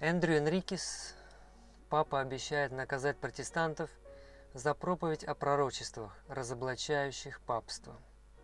Эндрю Энрикес, папа, обещает наказать протестантов за проповедь о пророчествах, разоблачающих папство.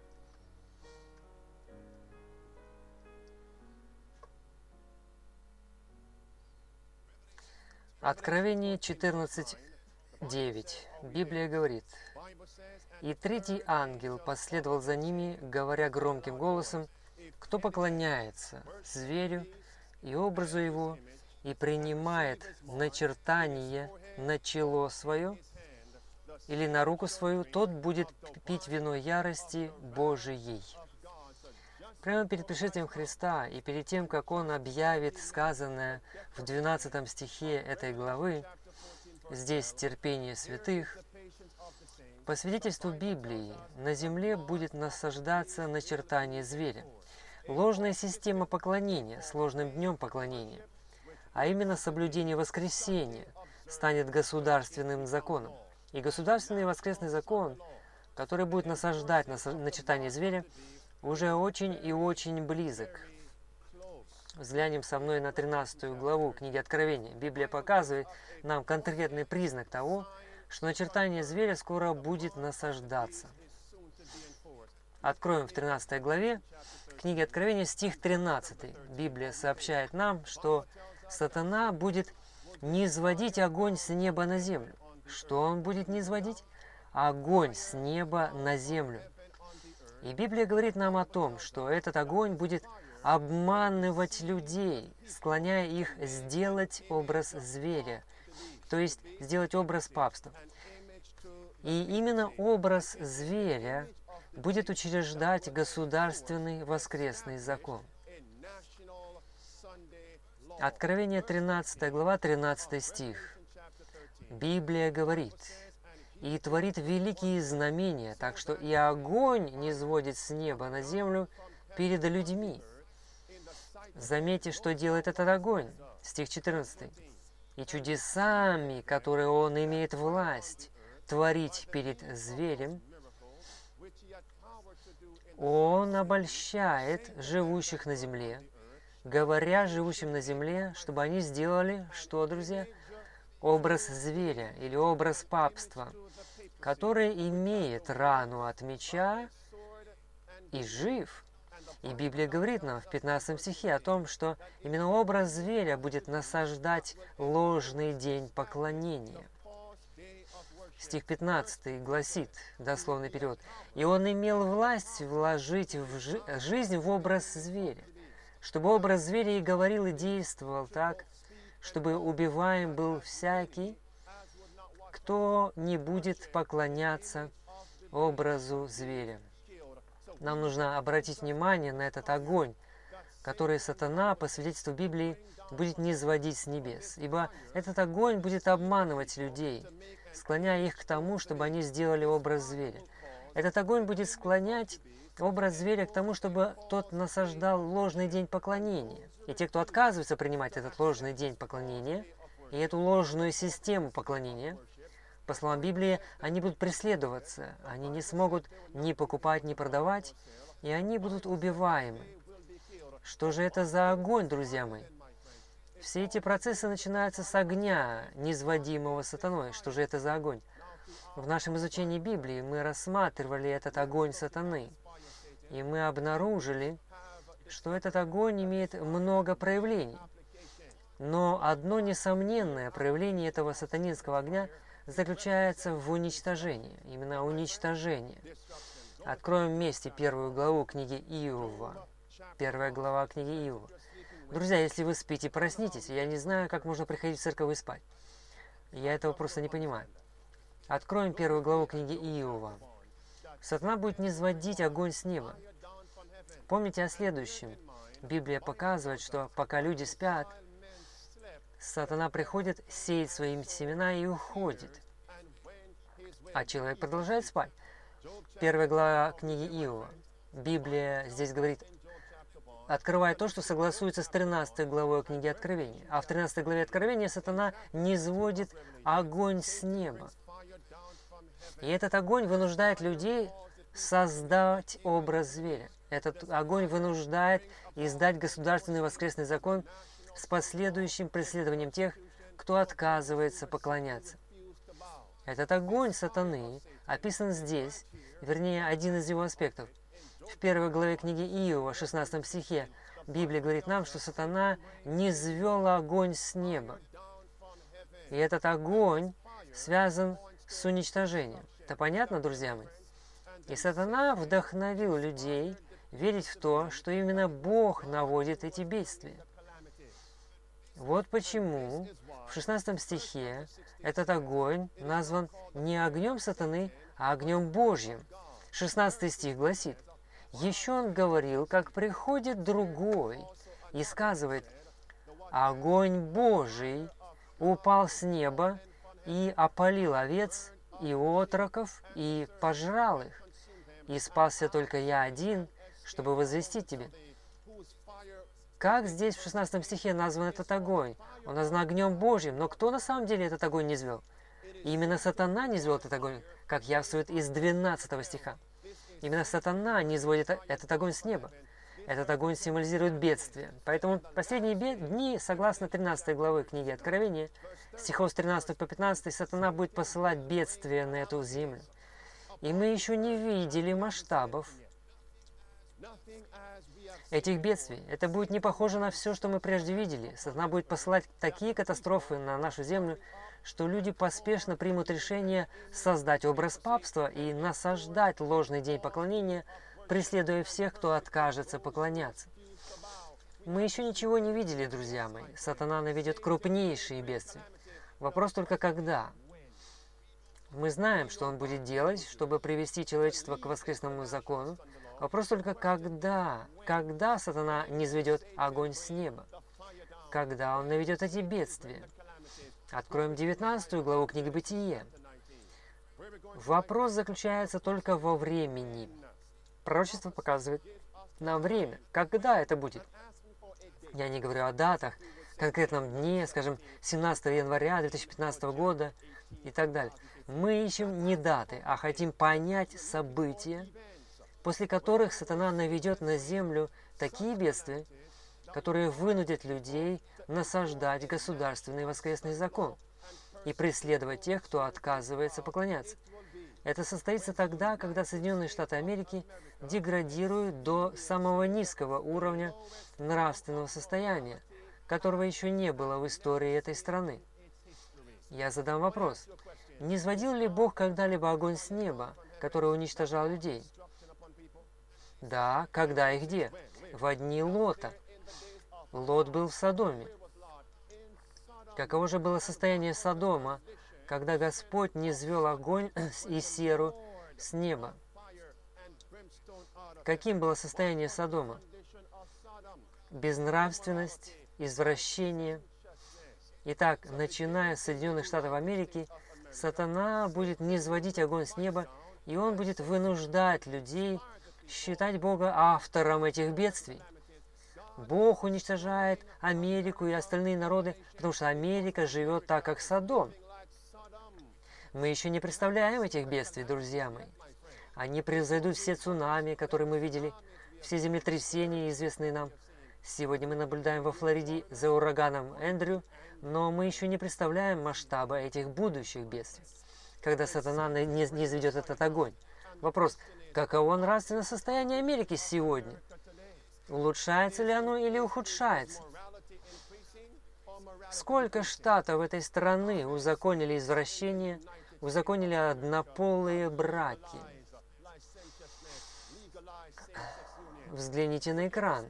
Откровение 14:9. Библия говорит: «И третий ангел последовал за ними, говоря громким голосом: кто поклоняется зверю и образу его, и принимает начертание на чело свое или на руку свою, тот будет пить вино ярости Божией». Прямо перед пришествием Христа и перед тем, как Он объявит сказанное в 12 стихе этой главы, здесь терпение святых, по свидетельству Библии, на земле будет насаждаться начертание зверя, ложная система поклонения с ложным днем поклонения, а именно соблюдение воскресения, станет государственным законом. И государственный воскресный закон, который будет насаждать начертание зверя, уже очень и очень близок. Взглянем со мной на 13 главу книги Откровения. Библия показывает нам конкретный признак того, что начертание зверя скоро будет насаждаться. Откроем в 13 главе книги Откровения стих 13. Библия сообщает нам, что сатана будет низводить огонь с неба на землю. Что он будет низводить? Огонь с неба на землю. И Библия говорит нам о том, что этот огонь будет обманывать людей, склоняя их сделать образ зверя, то есть сделать образ папства. И именно образ зверя будет учреждать государственный воскресный закон. Откровение 13 глава, 13 стих. Библия говорит: «И творит великие знамения, так что и огонь низводит с неба на землю перед людьми». Заметьте, что делает этот огонь. Стих 14. «И чудесами, которые он имеет власть творить перед зверем, он обольщает живущих на земле, говоря живущим на земле, чтобы они сделали, что, друзья? Образ зверя или образ папства, который имеет рану от меча и жив». И Библия говорит нам в 15 стихе о том, что именно образ зверя будет насаждать ложный день поклонения. Стих 15 гласит, дословный перевод: «И он имел власть вложить жизнь в образ зверя, чтобы образ зверя и говорил, и действовал так, чтобы убиваем был всякий, кто не будет поклоняться образу зверя». Нам нужно обратить внимание на этот огонь, который сатана, по свидетельству Библии, будет низводить с небес. Ибо этот огонь будет обманывать людей, склоняя их к тому, чтобы они сделали образ зверя. Этот огонь будет склонять образ зверя к тому, чтобы тот насаждал ложный день поклонения. И те, кто отказывается принимать этот ложный день поклонения и эту ложную систему поклонения, по словам Библии, они будут преследоваться, они не смогут ни покупать, ни продавать, и они будут убиваемы. Что же это за огонь, друзья мои? Все эти процессы начинаются с огня, низводимого сатаной. Что же это за огонь? В нашем изучении Библии мы рассматривали этот огонь сатаны, и мы обнаружили, что этот огонь имеет много проявлений. Но одно несомненное проявление этого сатанинского огня заключается в уничтожении, именно уничтожение. Откроем вместе первую главу книги Иова. Первая глава книги Иова. Друзья, если вы спите, проснитесь. Я не знаю, как можно приходить в церковь и спать. Я этого просто не понимаю. Откроем первую главу книги Иова. Сатана будет низводить огонь с неба. Помните о следующем. Библия показывает, что пока люди спят, сатана приходит, сеет свои семена и уходит. А человек продолжает спать. Первая глава книги Иова. Библия здесь говорит, открывая то, что согласуется с 13 главой книги Откровения. А в 13 главе Откровения сатана низводит огонь с неба. И этот огонь вынуждает людей создать образ зверя. Этот огонь вынуждает издать государственный воскресный закон, с последующим преследованием тех, кто отказывается поклоняться. Этот огонь сатаны описан здесь, вернее, один из его аспектов. В 1 главе книги Иова, 16 стихе, Библия говорит нам, что сатана низвел огонь с неба. И этот огонь связан с уничтожением. Это понятно, друзья мои? И сатана вдохновил людей верить в то, что именно Бог наводит эти бедствия. Вот почему в 16 стихе этот огонь назван не огнем сатаны, а огнем Божьим. 16 стих гласит: «Еще он говорил, как приходит другой, и сказывает: огонь Божий упал с неба и опалил овец и отроков, и пожрал их. И спасся только я один, чтобы возвестить тебе». Как здесь в 16 стихе назван этот огонь? Он назван огнем Божьим, но кто на самом деле этот огонь низвел? Именно сатана низвел этот огонь, как явствует из 12 стиха. Именно сатана низводит этот огонь с неба. Этот огонь символизирует бедствие. Поэтому в последние дни, согласно 13 главы книги Откровения, стихов с 13 по 15, сатана будет посылать бедствия на эту землю. И мы еще не видели масштабов этих бедствий. Это будет не похоже на все, что мы прежде видели. Сатана будет посылать такие катастрофы на нашу землю, что люди поспешно примут решение создать образ папства и насаждать ложный день поклонения, преследуя всех, кто откажется поклоняться. Мы еще ничего не видели, друзья мои. Сатана наведет крупнейшие бедствия. Вопрос только когда. Мы знаем, что он будет делать, чтобы привести человечество к воскресному закону. Вопрос только когда. Когда сатана низведет огонь с неба? Когда он наведет эти бедствия? Откроем 19 главу книги Бытие. Вопрос заключается только во времени. Пророчество показывает нам время. Когда это будет? Я не говорю о датах, конкретном дне, скажем, 17 января 2015 года и так далее. Мы ищем не даты, а хотим понять события, после которых сатана наведет на землю такие бедствия, которые вынудят людей насаждать государственный воскресный закон и преследовать тех, кто отказывается поклоняться. Это состоится тогда, когда Соединенные Штаты Америки деградируют до самого низкого уровня нравственного состояния, которого еще не было в истории этой страны. Я задам вопрос. Не сводил ли Бог когда-либо огонь с неба, который уничтожал людей? Да, когда и где? В дни Лота. Лот был в Содоме. Каково же было состояние Содома, когда Господь низвел огонь и серу с неба? Каким было состояние Содома? Безнравственность, извращение. Итак, начиная с Соединенных Штатов Америки, сатана будет низводить огонь с неба, и он будет вынуждать людей считать Бога автором этих бедствий. Бог уничтожает Америку и остальные народы, потому что Америка живет так, как Содом. Мы еще не представляем этих бедствий, друзья мои. Они произойдут все цунами, которые мы видели, все землетрясения, известные нам. Сегодня мы наблюдаем во Флориде за ураганом Эндрю, но мы еще не представляем масштаба этих будущих бедствий, когда сатана низведет этот огонь. Вопрос, каково нравственное состояние Америки сегодня? Улучшается ли оно или ухудшается? Сколько штатов этой страны узаконили извращение, узаконили однополые браки? Взгляните на экран.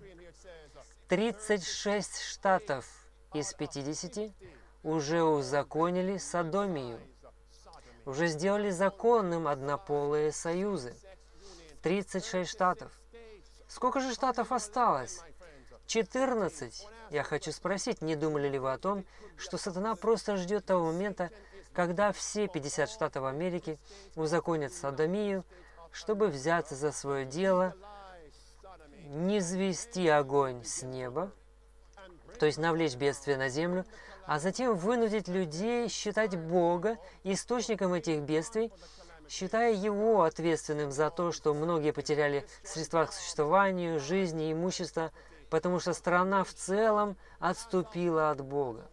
36 штатов из 50 уже узаконили содомию, уже сделали законным однополые союзы. 36 штатов. Сколько же штатов осталось? 14. Я хочу спросить, не думали ли вы о том, что сатана просто ждет того момента, когда все 50 штатов Америки узаконят содомию, чтобы взяться за свое дело, низвести огонь с неба, то есть навлечь бедствие на землю, а затем вынудить людей считать Бога источником этих бедствий, считая Его ответственным за то, что многие потеряли средства к существованию, жизни, имущество, потому что страна в целом отступила от Бога.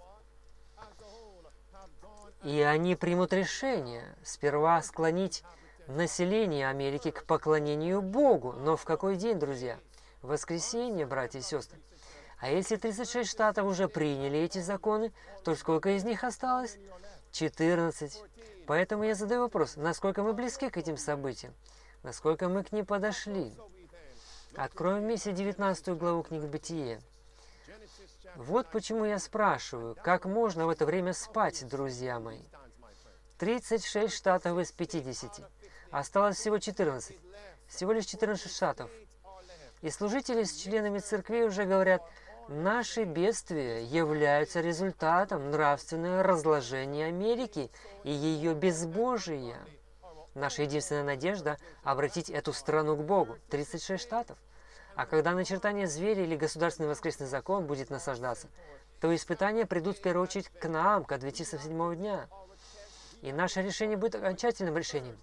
И они примут решение сперва склонить население Америки к поклонению Богу. Но в какой день, друзья? В воскресенье, братья и сестры. А если 36 штатов уже приняли эти законы, то сколько из них осталось? 14. Поэтому я задаю вопрос, насколько мы близки к этим событиям? Насколько мы к ним подошли? Откроем вместе 19 главу книги Бытие. Вот почему я спрашиваю, как можно в это время спать, друзья мои? 36 штатов из 50. Осталось всего 14. Всего лишь 14 штатов. И служители с членами церквей уже говорят, наши бедствия являются результатом нравственного разложения Америки и ее безбожия. Наша единственная надежда – обратить эту страну к Богу. 36 штатов. А когда начертание зверя или государственный воскресный закон будет насаждаться, то испытания придут в первую очередь к нам, к адвентистам седьмого дня. И наше решение будет окончательным решением.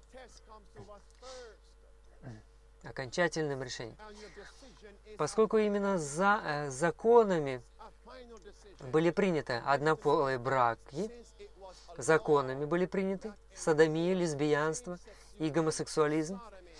Окончательным решением. Поскольку именно за законами были приняты однополые браки, законами были приняты содомия, лесбиянство и гомосексуализм,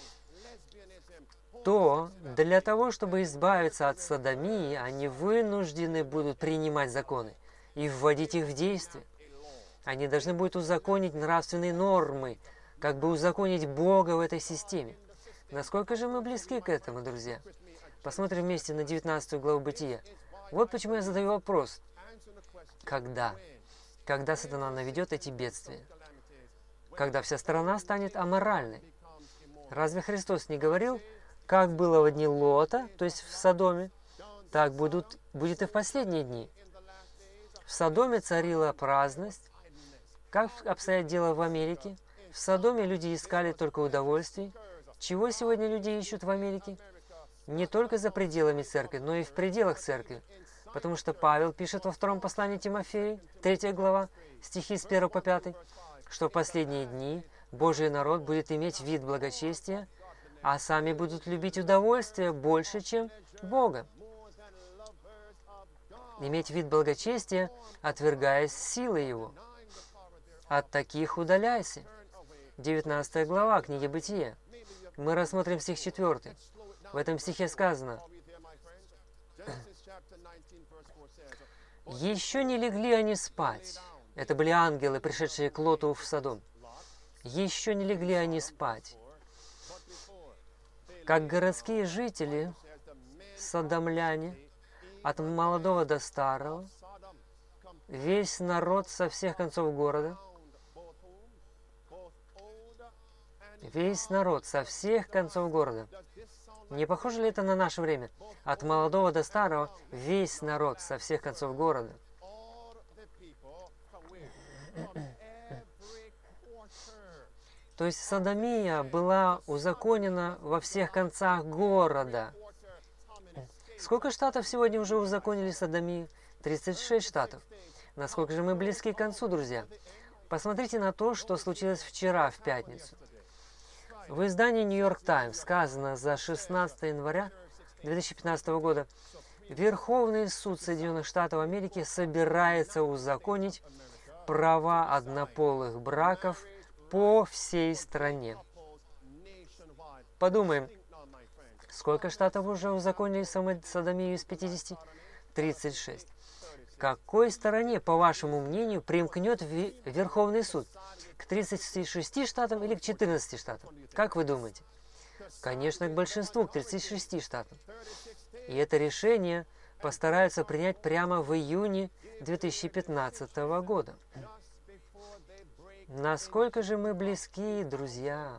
то для того, чтобы избавиться от содомии, они вынуждены будут принимать законы и вводить их в действие. Они должны будут узаконить нравственные нормы, как бы узаконить Бога в этой системе. Насколько же мы близки к этому, друзья? Посмотрим вместе на 19 главу Бытия. Вот почему я задаю вопрос. Когда? Когда сатана наведет эти бедствия? Когда вся страна станет аморальной? Разве Христос не говорил, как было в дни Лота, то есть в Содоме, так будет и в последние дни? В Содоме царила праздность. Как обстоят дела в Америке? В Содоме люди искали только удовольствий. Чего сегодня люди ищут в Америке? Не только за пределами церкви, но и в пределах церкви. Потому что Павел пишет во втором послании Тимофею, 3 глава, стихи с 1 по 5, что в последние дни Божий народ будет иметь вид благочестия, а сами будут любить удовольствие больше, чем Бога. Иметь вид благочестия, отвергаясь силы Его. От таких удаляйся. 19 глава книги Бытия. Мы рассмотрим стих 4. В этом стихе сказано, «Еще не легли они спать». Это были ангелы, пришедшие к Лоту в Содом. «Еще не легли они спать, как городские жители, содомляне, от молодого до старого, весь народ со всех концов города». Весь народ со всех концов города. Не похоже ли это на наше время? От молодого до старого, весь народ со всех концов города. То есть содомия была узаконена во всех концах города. Сколько штатов сегодня уже узаконили содомию? 36 штатов. Насколько же мы близки к концу, друзья? Посмотрите на то, что случилось вчера, в пятницу. В издании New York Times сказано за 16 января 2015 года, Верховный суд Соединенных Штатов Америки собирается узаконить права однополых браков по всей стране. Подумаем, сколько штатов уже узаконили содомию из 50? 36. К какой стороне, по вашему мнению, примкнет Верховный суд? К 36 штатам или к 14 штатам? Как вы думаете? Конечно, к большинству, к 36 штатам. И это решение постараются принять прямо в июне 2015 года. Насколько же мы близки, друзья?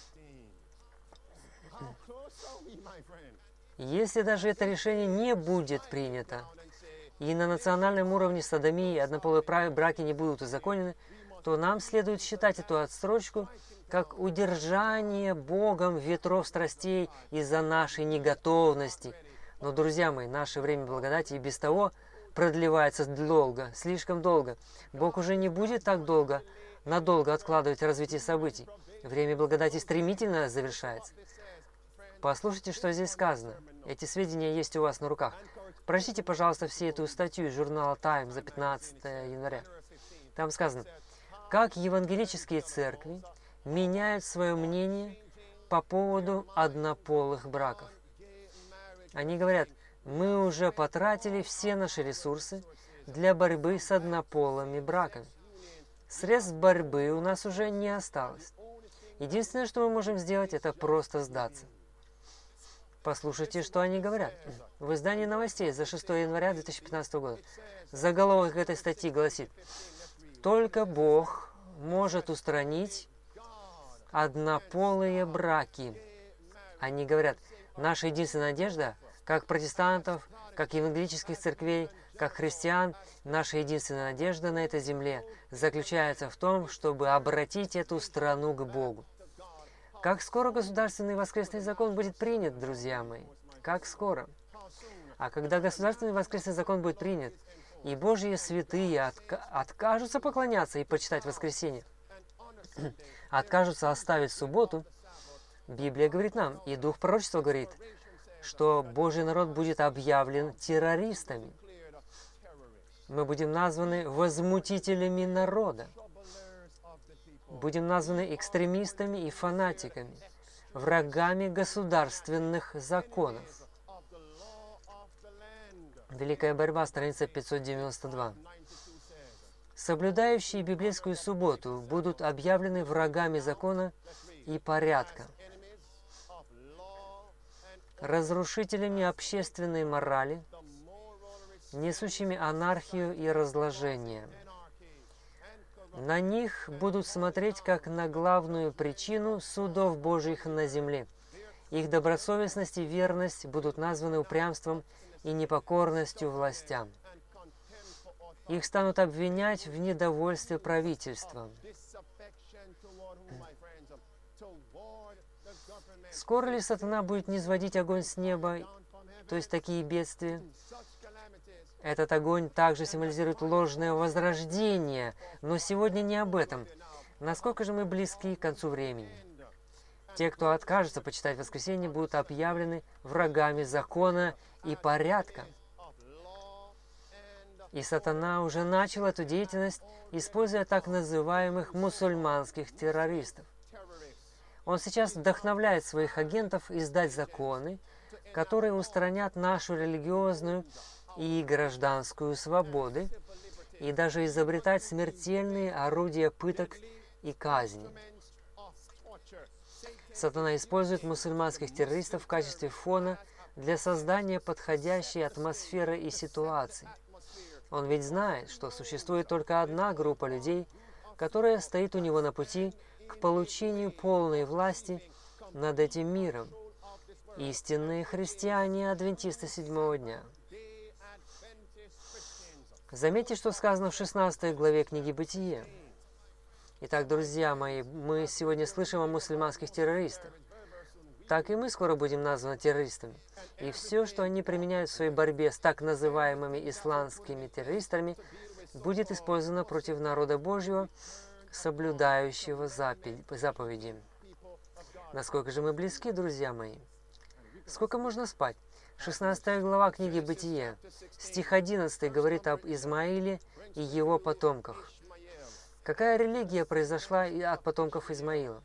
Если даже это решение не будет принято, и на национальном уровне содомии и однополые браки не будут узаконены, то нам следует считать эту отсрочку как удержание Богом ветров страстей из-за нашей неготовности. Но, друзья мои, наше время благодати и без того продлевается долго, слишком долго. Бог уже не будет так надолго откладывать развитие событий. Время благодати стремительно завершается. Послушайте, что здесь сказано. Эти сведения есть у вас на руках. Прочтите, пожалуйста, всю эту статью из журнала Time за 15 января. Там сказано, как евангелические церкви меняют свое мнение по поводу однополых браков. Они говорят, мы уже потратили все наши ресурсы для борьбы с однополыми браками. Средств борьбы у нас уже не осталось. Единственное, что мы можем сделать, это просто сдаться. Послушайте, что они говорят. В издании новостей за 6 января 2015 года заголовок этой статьи гласит, «Только Бог может устранить однополые браки». Они говорят, наша единственная надежда, как протестантов, как евангелических церквей, как христиан, наша единственная надежда на этой земле заключается в том, чтобы обратить эту страну к Богу. Как скоро государственный воскресный закон будет принят, друзья мои? Как скоро? А когда государственный воскресный закон будет принят, и Божьи святые откажутся поклоняться и почитать воскресенье, откажутся оставить субботу, Библия говорит нам, и Дух пророчества говорит, что Божий народ будет объявлен террористами. Мы будем названы возмутителями народа. Будем названы экстремистами и фанатиками, врагами государственных законов. Великая борьба, страница 592. Соблюдающие библейскую субботу будут объявлены врагами закона и порядка, разрушителями общественной морали, несущими анархию и разложение. На них будут смотреть как на главную причину судов Божьих на земле. Их добросовестность и верность будут названы упрямством и непокорностью властям. Их станут обвинять в недовольстве правительством. Скоро ли сатана будет низводить огонь с неба, то есть такие бедствия? Этот огонь также символизирует ложное возрождение, но сегодня не об этом. Насколько же мы близки к концу времени? Те, кто откажется почитать воскресенье, будут объявлены врагами закона и порядка. И сатана уже начал эту деятельность, используя так называемых мусульманских террористов. Он сейчас вдохновляет своих агентов издать законы, которые устранят нашу религиозную и гражданскую свободы, и даже изобретать смертельные орудия пыток и казни. Сатана использует мусульманских террористов в качестве фона для создания подходящей атмосферы и ситуации. Он ведь знает, что существует только одна группа людей, которая стоит у него на пути к получению полной власти над этим миром. Истинные христиане-адвентисты седьмого дня. Заметьте, что сказано в 16 главе книги «Бытие». Итак, друзья мои, мы сегодня слышим о мусульманских террористах. Так и мы скоро будем названы террористами. И все, что они применяют в своей борьбе с так называемыми исламскими террористами, будет использовано против народа Божьего, соблюдающего заповеди. Насколько же мы близки, друзья мои? Сколько можно спать? 16 глава книги «Бытие», стих 11 говорит об Измаиле и его потомках. Какая религия произошла от потомков Измаила?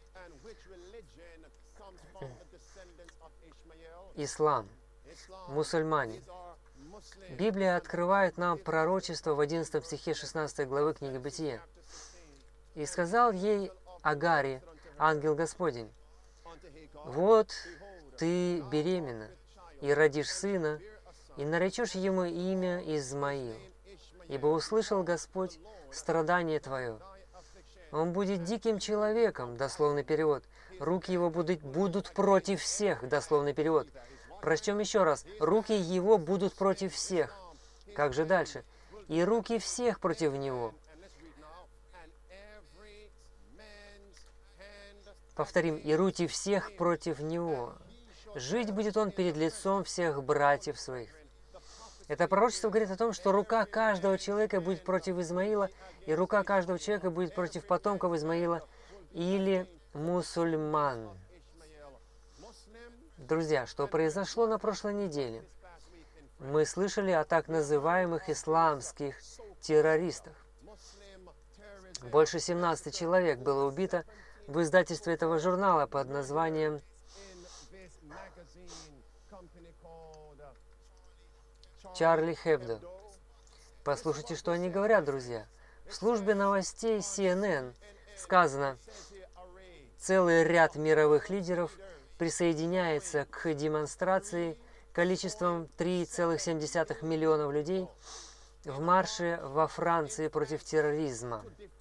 Ислам, мусульмане. Библия открывает нам пророчество в 11 стихе 16 главы книги «Бытие». «И сказал ей Агаре, ангел Господень, вот ты беременна, и родишь сына, и наречешь ему имя Измаил, ибо услышал Господь страдание твое. Он будет диким человеком», дословный перевод. «Руки его будут против всех», дословный перевод. Прочтем еще раз. «Руки его будут против всех». Как же дальше? «И руки всех против него». Повторим. «И руки всех против него». Жить будет он перед лицом всех братьев своих. Это пророчество говорит о том, что рука каждого человека будет против Измаила, и рука каждого человека будет против потомков Измаила или мусульман. Друзья, что произошло на прошлой неделе? Мы слышали о так называемых исламских террористах. Больше 17 человек было убито в издательстве этого журнала под названием Чарли Хэбдо. Послушайте, что они говорят, друзья. В службе новостей CNN сказано, целый ряд мировых лидеров присоединяется к демонстрации количеством 3,7 миллионов людей в марше во Франции против терроризма.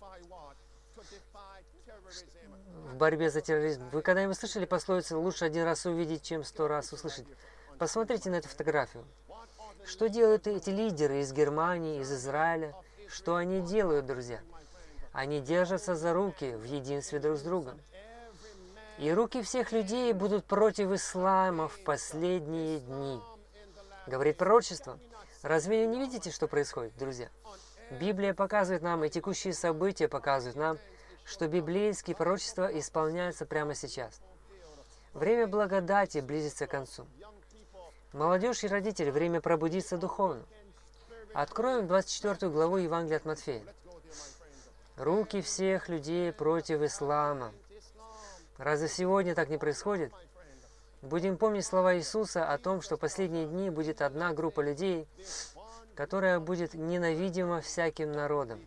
В борьбе за терроризм. Вы когда-нибудь слышали пословицу «лучше один раз увидеть, чем 100 раз услышать»? Посмотрите на эту фотографию. Что делают эти лидеры из Германии, из Израиля? Что они делают, друзья? Они держатся за руки в единстве друг с другом. И руки всех людей будут против ислама в последние дни. Говорит пророчество. Разве вы не видите, что происходит, друзья? Библия показывает нам, и текущие события показывают нам, что библейские пророчества исполняются прямо сейчас. Время благодати близится к концу. Молодежь и родители, время пробудиться духовно. Откроем 24 главу Евангелия от Матфея. Руки всех людей против ислама. Разве сегодня так не происходит? Будем помнить слова Иисуса о том, что в последние дни будет одна группа людей, которая будет ненавидима всяким народом.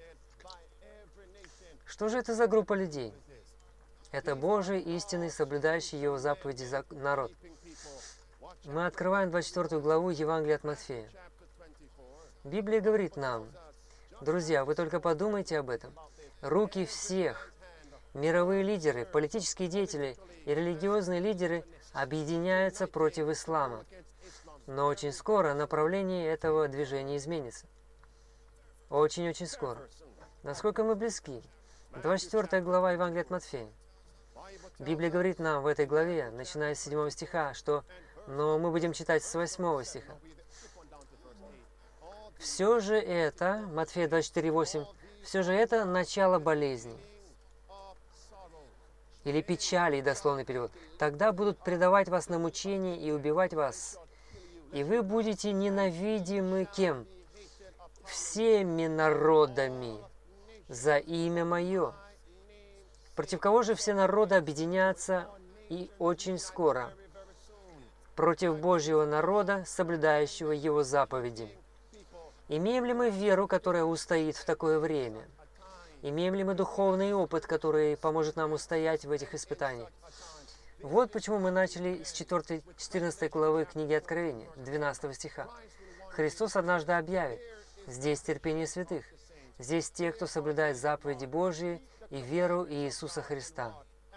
Что же это за группа людей? Это Божий, истинный, соблюдающий Его заповеди народ. Мы открываем 24 главу Евангелия от Матфея. Библия говорит нам, друзья, вы только подумайте об этом. Руки всех, мировые лидеры, политические деятели и религиозные лидеры объединяются против ислама. Но очень скоро направление этого движения изменится. Очень-очень скоро. Насколько мы близки? 24 глава Евангелия от Матфея. Библия говорит нам в этой главе, начиная с 7 стиха, что но мы будем читать с 8 стиха. Все же это, Матфея 24:8, все же это начало болезни. Или печали, дословный перевод. Тогда будут предавать вас на мучение и убивать вас. И вы будете ненавидимы кем? Всеми народами за имя Мое. Против кого же все народы объединятся и очень скоро? Против Божьего народа, соблюдающего Его заповеди. Имеем ли мы веру, которая устоит в такое время? Имеем ли мы духовный опыт, который поможет нам устоять в этих испытаниях? Вот почему мы начали с 14 главы книги Откровения, 12 стиха. Христос однажды объявит, здесь терпение святых, здесь те, кто соблюдает заповеди Божьи и веру Иисуса Христа.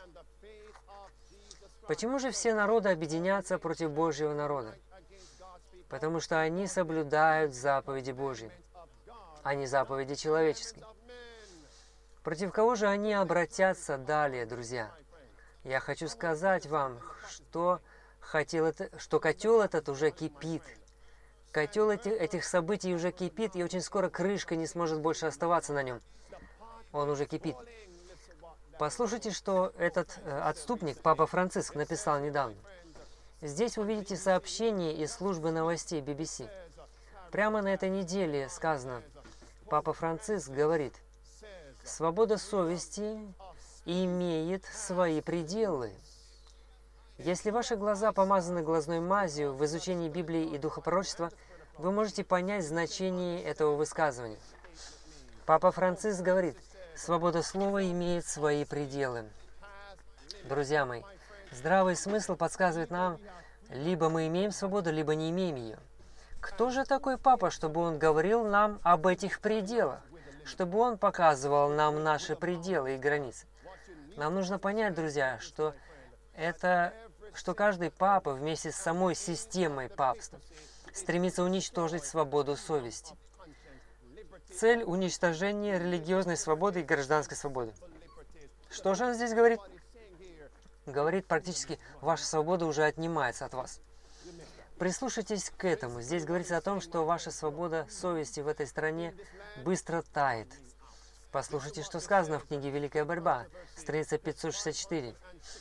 Почему же все народы объединятся против Божьего народа? Потому что они соблюдают заповеди Божьи, а не заповеди человеческие. Против кого же они обратятся далее, друзья? Я хочу сказать вам, что котел этот уже кипит. Котел этих событий уже кипит, и очень скоро крышка не сможет больше оставаться на нем. Он уже кипит. Послушайте, что этот отступник, Папа Франциск, написал недавно. Здесь вы видите сообщение из службы новостей BBC. Прямо на этой неделе сказано, Папа Франциск говорит, «Свобода совести имеет свои пределы. Если ваши глаза помазаны глазной мазью в изучении Библии и духопророчества, вы можете понять значение этого высказывания». Папа Франциск говорит, свобода слова имеет свои пределы. Друзья мои, здравый смысл подсказывает нам, либо мы имеем свободу, либо не имеем ее. Кто же такой Папа, чтобы он говорил нам об этих пределах? Чтобы он показывал нам наши пределы и границы? Нам нужно понять, друзья, что каждый Папа вместе с самой системой папства стремится уничтожить свободу совести. Цель уничтожения религиозной свободы и гражданской свободы. Что же он здесь говорит? Говорит практически, ваша свобода уже отнимается от вас. Прислушайтесь к этому. Здесь говорится о том, что ваша свобода совести в этой стране быстро тает. Послушайте, что сказано в книге «Великая борьба», страница 564.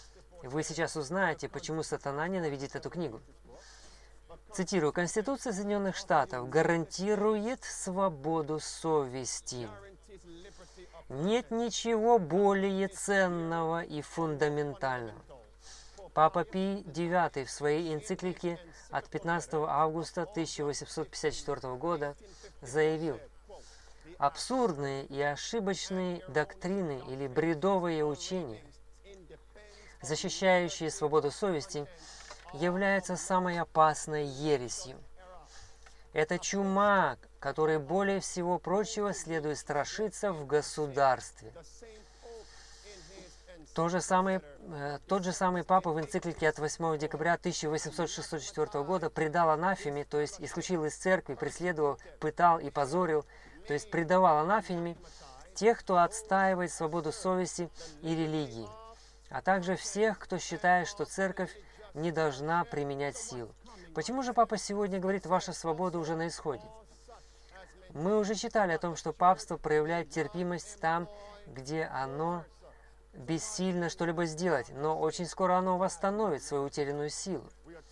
Вы сейчас узнаете, почему сатана ненавидит эту книгу. Цитирую, «Конституция Соединенных Штатов гарантирует свободу совести. Нет ничего более ценного и фундаментального». Папа Пий IX в своей энциклике от 15 августа 1854 года заявил: «Абсурдные и ошибочные доктрины или бредовые учения, защищающие свободу совести, являются самой опасной ересью. Это чума, которой более всего прочего следует страшиться в государстве». Тот же самый папа в энциклике от 8 декабря 1864 года предал анафеме, то есть исключил из церкви, преследовал, пытал и позорил, то есть предавал анафеме тех, кто отстаивает свободу совести и религии, а также всех, кто считает, что церковь не должна применять силу. Почему же папа сегодня говорит, ваша свобода уже на исходе? Мы уже читали о том, что папство проявляет терпимость там, где оно бессильно что-либо сделать, но очень скоро оно восстановит свою утерянную силу.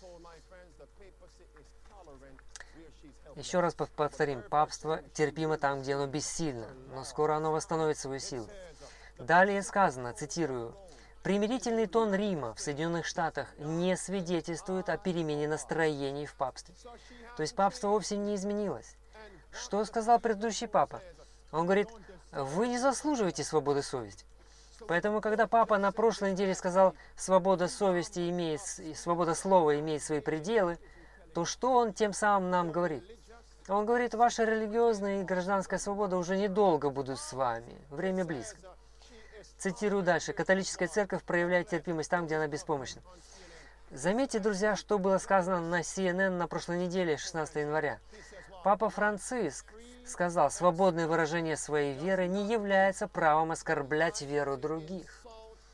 Еще раз повторим, папство терпимо там, где оно бессильно, но скоро оно восстановит свою силу. Далее сказано, цитирую, «Примирительный тон Рима в Соединенных Штатах не свидетельствует о перемене настроений в папстве». То есть папство вовсе не изменилось. Что сказал предыдущий папа? Он говорит, вы не заслуживаете свободы совести. Поэтому, когда папа на прошлой неделе сказал, свобода совести имеет, свобода слова имеет свои пределы, то что он тем самым нам говорит? Он говорит, ваша религиозная и гражданская свобода уже недолго будут с вами, время близко. Цитирую дальше. «Католическая церковь проявляет терпимость там, где она беспомощна». Заметьте, друзья, что было сказано на CNN на прошлой неделе, 16 января. Папа Франциск сказал, свободное выражение своей веры не является правом оскорблять веру других.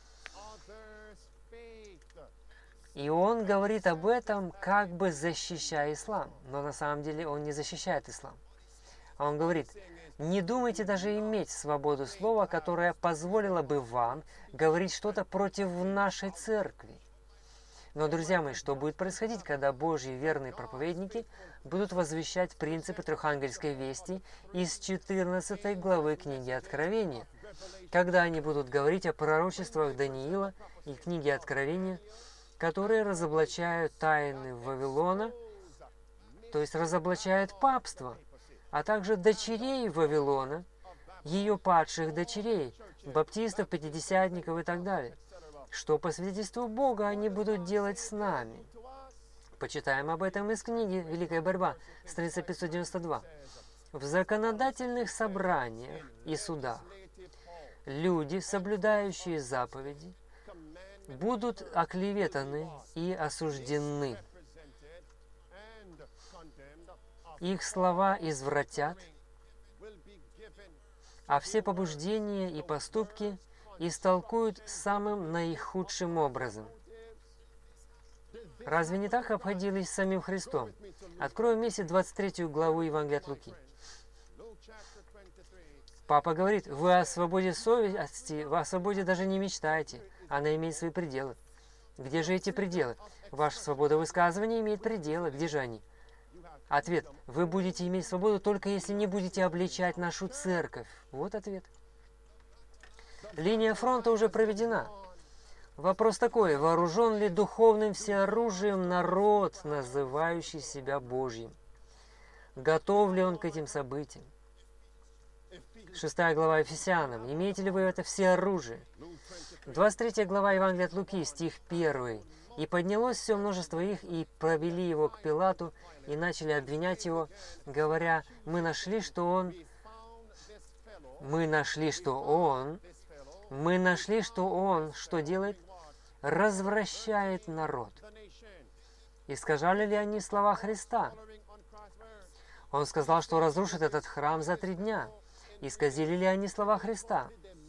И он говорит об этом, как бы защищая ислам. Но на самом деле он не защищает ислам. Он говорит, не думайте даже иметь свободу слова, которая позволила бы вам говорить что-то против нашей церкви. Но, друзья мои, что будет происходить, когда Божьи верные проповедники будут возвещать принципы трехангельской вести из 14 главы книги Откровения, когда они будут говорить о пророчествах Даниила и книги Откровения, которые разоблачают тайны Вавилона, то есть разоблачают папство, а также дочерей Вавилона, ее падших дочерей, баптистов, пятидесятников и так далее. Что по свидетельству Бога они будут делать с нами? Почитаем об этом из книги «Великая борьба», страница 592. В законодательных собраниях и судах люди, соблюдающие заповеди, будут оклеветаны и осуждены. Их слова извратят, а все побуждения и поступки истолкуют самым наихудшим образом. Разве не так обходились с самим Христом? Открою вместе 23 главу Евангелия от Луки. Папа говорит, вы о свободе совести, вы о свободе даже не мечтаете. Она имеет свои пределы. Где же эти пределы? Ваша свобода высказывания имеет пределы. Где же они? Ответ. Вы будете иметь свободу только если не будете обличать нашу церковь. Вот ответ. Линия фронта уже проведена. Вопрос такой, вооружен ли духовным всеоружием народ, называющий себя Божьим? Готов ли он к этим событиям? 6 глава Ефесянам. Имеете ли вы это всеоружие? 23 глава Евангелия от Луки, стих 1. «И поднялось все множество их, и провели его к Пилату, и начали обвинять его, говоря, мы нашли, что он, что делает? Развращает народ». Искажали ли они слова Христа? Он сказал, что разрушит этот храм за 3 дня. Исказили ли они слова Христа?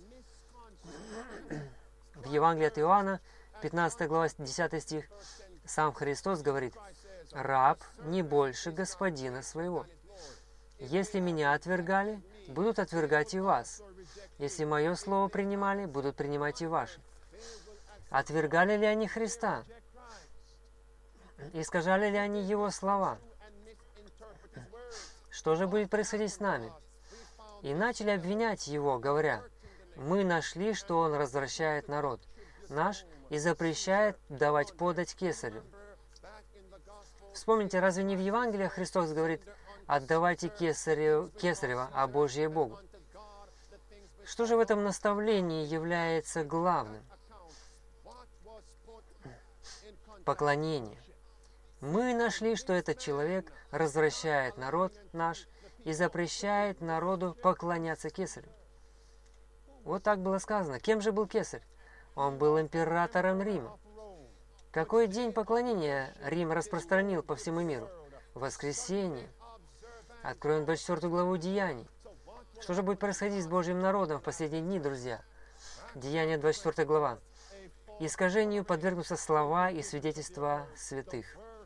В Евангелии от Иоанна, 15 глава, 10 стих, сам Христос говорит, «Раб не больше господина своего. Если меня отвергали, будут отвергать и вас. Если мое слово принимали, будут принимать и ваше». Отвергали ли они Христа? Искажали ли они Его слова? Что же будет происходить с нами? И начали обвинять Его, говоря: «Мы нашли, что Он развращает народ наш и запрещает давать подать кесарю». Вспомните, разве не в Евангелиях Христос говорит: «Отдавайте кесарево, а Божье Богу»? Что же в этом наставлении является главным? Поклонение. Мы нашли, что этот человек развращает народ наш и запрещает народу поклоняться кесарю. Вот так было сказано. Кем же был кесарь? Он был императором Рима. Какой день поклонения Рим распространил по всему миру? Воскресенье. Откроем 24 главу Деяний. Что же будет происходить с Божьим народом в последние дни, друзья? Деяния 24 глава. Искажению подвергнутся слова и свидетельства святых.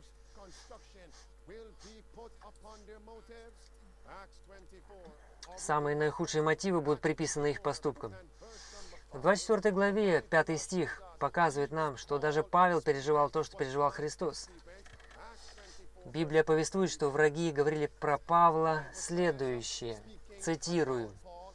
Самые наихудшие мотивы будут приписаны их поступкам. В 24 главе 5 стих показывает нам, что даже Павел переживал то, что переживал Христос. Библия повествует, что враги говорили про Павла следующее. Цитирую.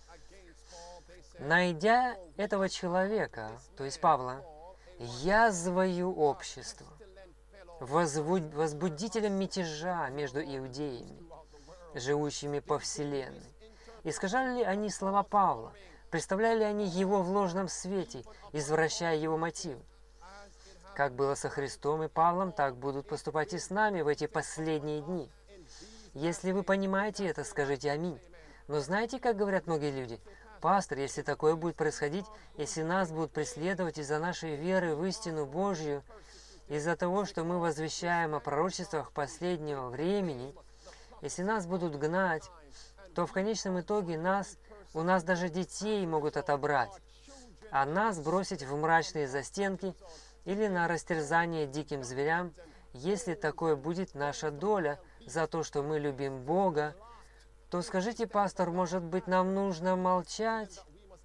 «Найдя этого человека, то есть Павла, язвою общества, возбудителем мятежа между иудеями, живущими по вселенной. Искажали ли они слова Павла? Представляли ли они его в ложном свете, извращая его мотивы? Как было со Христом и Павлом, так будут поступать и с нами в эти последние дни. Если вы понимаете это, скажите аминь. Но знаете, как говорят многие люди? Пастор, если такое будет происходить, если нас будут преследовать из-за нашей веры в истину Божью, из-за того, что мы возвещаем о пророчествах последнего времени, если нас будут гнать, то в конечном итоге у нас даже детей могут отобрать, а нас бросить в мрачные застенки или на растерзание диким зверям, если такое будет наша доля за то, что мы любим Бога, то скажите, пастор, может быть, нам нужно молчать?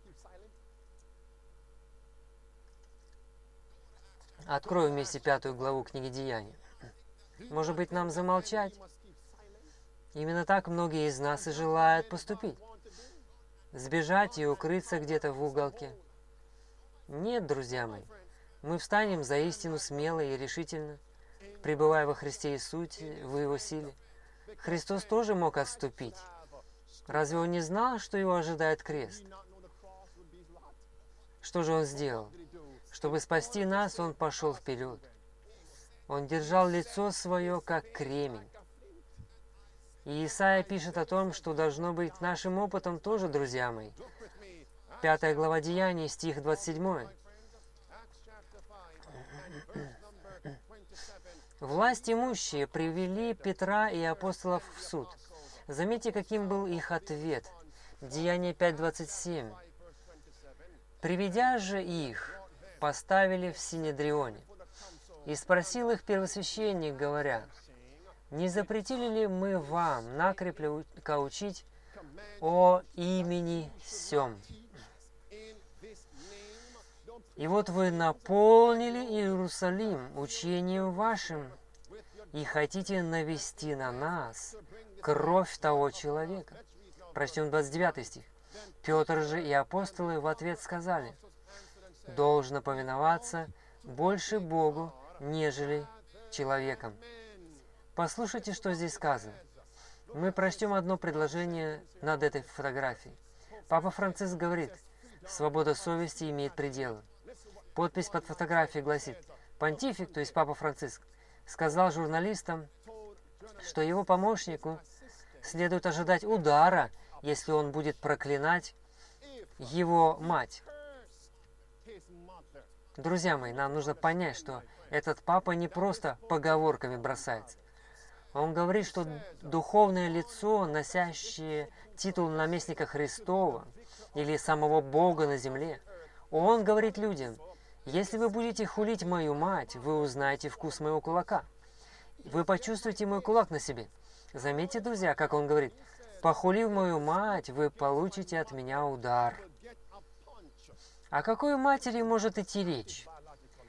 Открою вместе 5 главу книги Деяний. Может быть, нам замолчать? Именно так многие из нас и желают поступить. Сбежать и укрыться где-то в уголке. Нет, друзья мои, мы встанем за истину смело и решительно, пребывая во Христе Иисусе, в Его силе. Христос тоже мог отступить. Разве Он не знал, что Его ожидает крест? Что же Он сделал? Чтобы спасти нас, Он пошел вперед. Он держал лицо свое, как кремень. И Исаия пишет о том, что должно быть нашим опытом тоже, друзья мои. 5 глава Деяний, стих 27. «Власть имущие привели Петра и апостолов в суд». Заметьте, каким был их ответ. Деяние 5:27. «Приведя же их, поставили в Синедрионе. И спросил их первосвященник, говоря: не запретили ли мы вам накрепко учить о имени сем? И вот вы наполнили Иерусалим учением вашим, и хотите навести на нас кровь того человека». Прочтем 29 стих. «Петр же и апостолы в ответ сказали: должно повиноваться больше Богу, нежели человеком». Послушайте, что здесь сказано. Мы прочтем одно предложение над этой фотографией. Папа Франциск говорит: свобода совести имеет пределы. Подпись под фотографией гласит: понтифик, то есть Папа Франциск, сказал журналистам, что его помощнику следует ожидать удара, если он будет проклинать его мать. Друзья мои, нам нужно понять, что этот папа не просто поговорками бросается. Он говорит, что духовное лицо, носящее титул наместника Христова или самого Бога на земле, он говорит людям: если вы будете хулить мою мать, вы узнаете вкус моего кулака. Вы почувствуете мой кулак на себе. Заметьте, друзья, как он говорит: похулив мою мать, вы получите от меня удар. О какой матери может идти речь?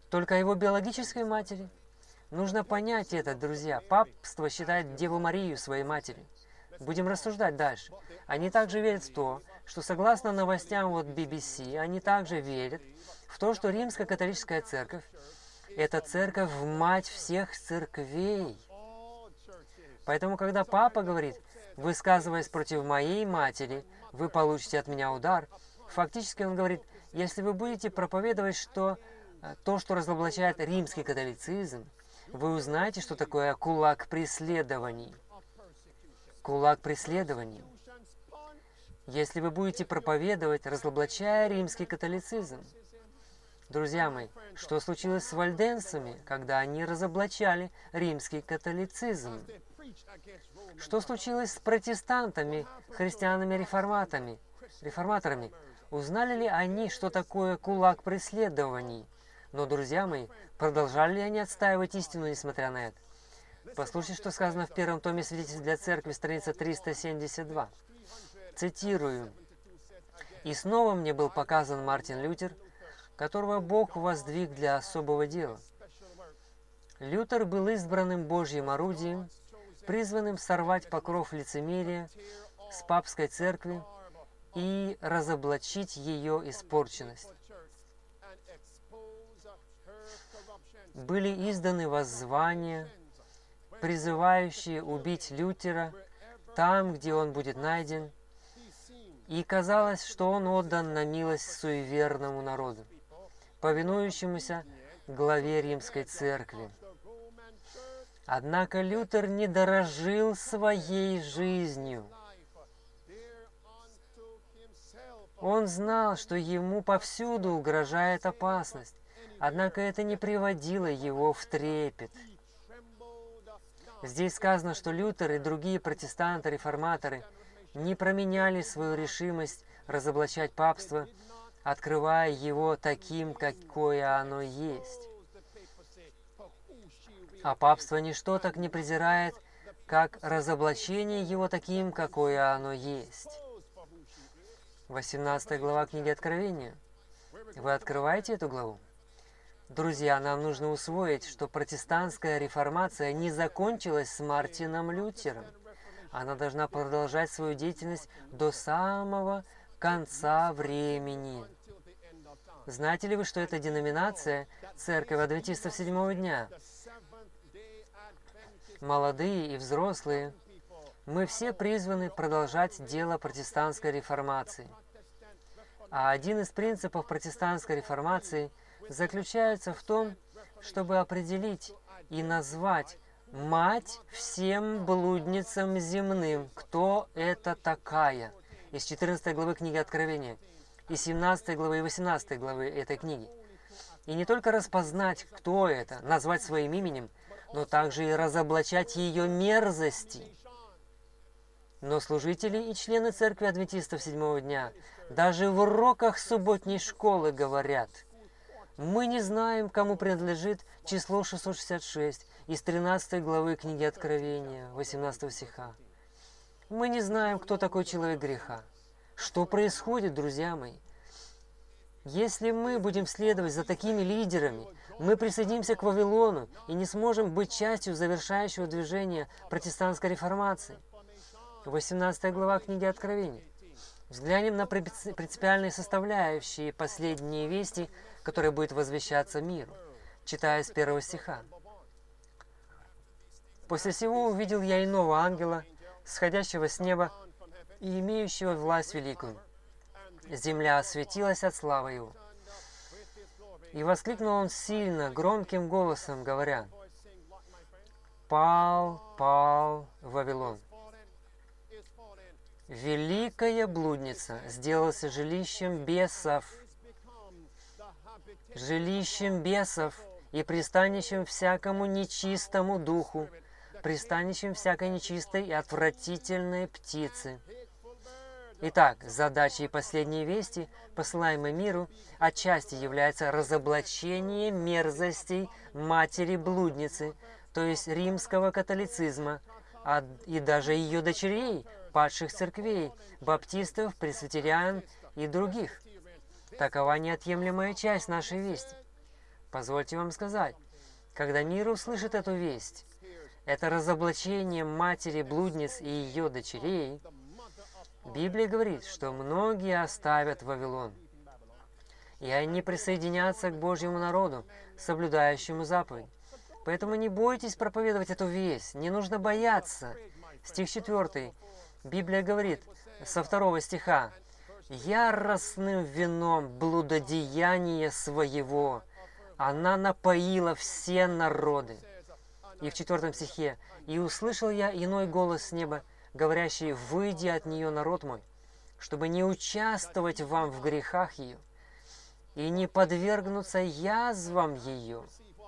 только о его биологической матери. Нужно понять это, друзья. Папство считает Деву Марию своей матерью. Будем рассуждать дальше. Они также верят в то, что согласно новостям от BBC, они также верят в то, что Римская католическая церковь – это церковь мать всех церквей. Поэтому, когда папа говорит, высказываясь против моей матери, вы получите от меня удар, фактически он говорит, если вы будете проповедовать то, что разоблачает римский католицизм, вы узнаете, что такое кулак преследований. Кулак преследований. Если вы будете проповедовать, разоблачая римский католицизм. Друзья мои, что случилось с вальденцами, когда они разоблачали римский католицизм? Что случилось с протестантами, христианами-реформаторами? Узнали ли они, что такое кулак преследований? Но, друзья мои, продолжали ли они отстаивать истину, несмотря на это? Послушайте, что сказано в первом томе «Свидетельств для церкви», страница 372. Цитирую. «И снова мне был показан Мартин Лютер, которого Бог воздвиг для особого дела. Лютер был избранным Божьим орудием, призванным сорвать покров лицемерия с папской церкви и разоблачить ее испорченность. Были изданы воззвания, призывающие убить Лютера там, где он будет найден, и казалось, что он отдан на милость суеверному народу, повинующемуся главе Римской Церкви. Однако Лютер не дорожил своей жизнью. Он знал, что ему повсюду угрожает опасность, однако это не приводило его в трепет. Здесь сказано, что Лютер и другие протестанты-реформаторы не променяли свою решимость разоблачать папство, открывая его таким, какое оно есть. А папство ничто так не презирает, как разоблачение его таким, какое оно есть. 18 глава книги Откровения. Вы открываете эту главу? Друзья, нам нужно усвоить, что протестантская реформация не закончилась с Мартином Лютером. Она должна продолжать свою деятельность до самого конца времени. Знаете ли вы, что это деноминация Церковь Адвентистов Седьмого дня? Молодые и взрослые, мы все призваны продолжать дело протестантской реформации. А один из принципов протестантской реформации заключается в том, чтобы определить и назвать мать всем блудницам земным, кто это такая, из 14 главы книги Откровения, и 17 главы и 18 главы этой книги. И не только распознать, кто это, назвать своим именем, но также и разоблачать ее мерзости. Но служители и члены Церкви Адвентистов Седьмого дня даже в уроках субботней школы говорят: мы не знаем, кому принадлежит число 666 из 13 главы книги Откровения, 18 стиха. Мы не знаем, кто такой человек греха. Что происходит, друзья мои? Если мы будем следовать за такими лидерами, мы присоединимся к Вавилону и не сможем быть частью завершающего движения протестантской реформации. 18 глава книги Откровения. Взглянем на принципиальные составляющие последние вести, которые будут возвещаться миру, читая с 1 стиха. «После сего увидел я иного ангела, сходящего с неба и имеющего власть великую. Земля осветилась от славы его. И воскликнул он сильно, громким голосом, говоря: пал, пал Вавилон. Великая блудница сделалась жилищем бесов и пристанищем всякому нечистому духу, пристанищем всякой нечистой и отвратительной птицы». Итак, задачей последней вести, посылаемой миру, отчасти является разоблачение мерзостей матери-блудницы, то есть римского католицизма, и даже ее дочерей, падших церквей, баптистов, пресвитериан и других. Такова неотъемлемая часть нашей вести. Позвольте вам сказать, когда мир услышит эту весть, это разоблачение матери блудниц и ее дочерей, Библия говорит, что многие оставят Вавилон, и они присоединятся к Божьему народу, соблюдающему заповедь. Поэтому не бойтесь проповедовать эту весть, не нужно бояться. Стих 4. Библия говорит со 2 стиха: «Яростным вином блудодеяния своего она напоила все народы». И в 4 стихе: «И услышал я иной голос с неба, говорящий: выйди от нее, народ мой, чтобы не участвовать вам в грехах ее и не подвергнуться язвам ее».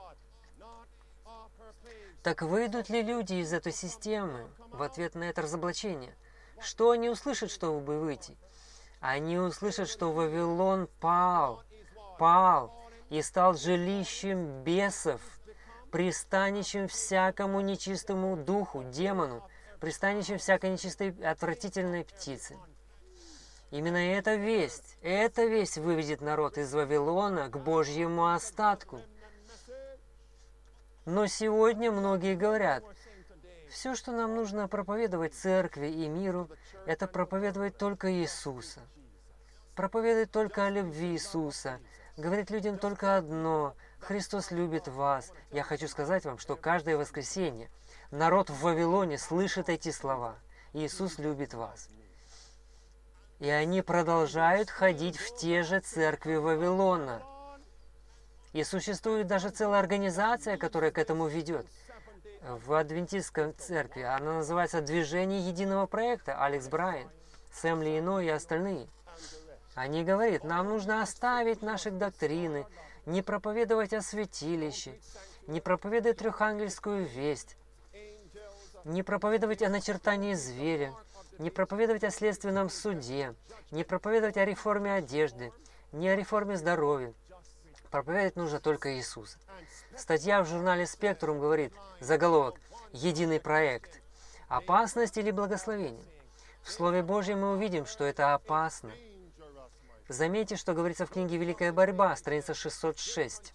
Так выйдут ли люди из этой системы в ответ на это разоблачение? Что они услышат, чтобы выйти? Они услышат, что Вавилон пал и стал жилищем бесов, пристанищем всякому нечистому духу, демону, пристанищем всякой нечистой отвратительной птицы. Именно эта весть выведет народ из Вавилона к Божьему остатку. Но сегодня многие говорят: все, что нам нужно проповедовать церкви и миру, это проповедовать только Иисуса. Проповедовать только о любви Иисуса. Говорить людям только одно: Христос любит вас. Я хочу сказать вам, что каждое воскресенье народ в Вавилоне слышит эти слова: Иисус любит вас. И они продолжают ходить в те же церкви Вавилона. И существует даже целая организация, которая к этому ведет. В адвентистской церкви она называется «Движение единого проекта». Алекс Брайан, Сэм Лино и остальные. Они говорят: нам нужно оставить наши доктрины, не проповедовать о святилище, не проповедовать трехангельскую весть, не проповедовать о начертании зверя, не проповедовать о следственном суде, не проповедовать о реформе одежды, не о реформе здоровья. Проповедовать нужно только Иисуса. Статья в журнале «Спектрум» говорит, заголовок: «Единый проект. Опасность или благословение?» В Слове Божьем мы увидим, что это опасно. Заметьте, что говорится в книге «Великая борьба», страница 606.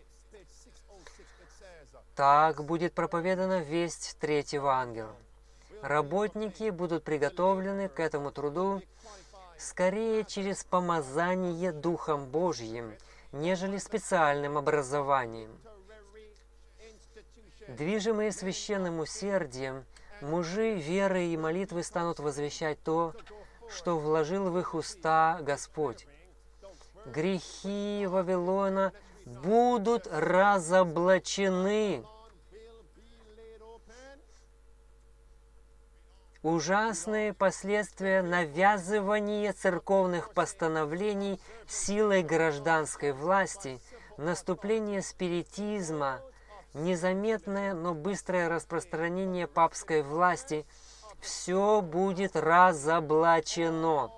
«Так будет проповедана весть третьего ангела. Работники будут приготовлены к этому труду скорее через помазание Духом Божьим, нежели специальным образованием. Движимые священным усердием, мужи веры и молитвы станут возвещать то, что вложил в их уста Господь. Грехи Вавилона будут разоблачены. Ужасные последствия навязывания церковных постановлений силой гражданской власти, наступление спиритизма, незаметное, но быстрое распространение папской власти – все будет разоблачено.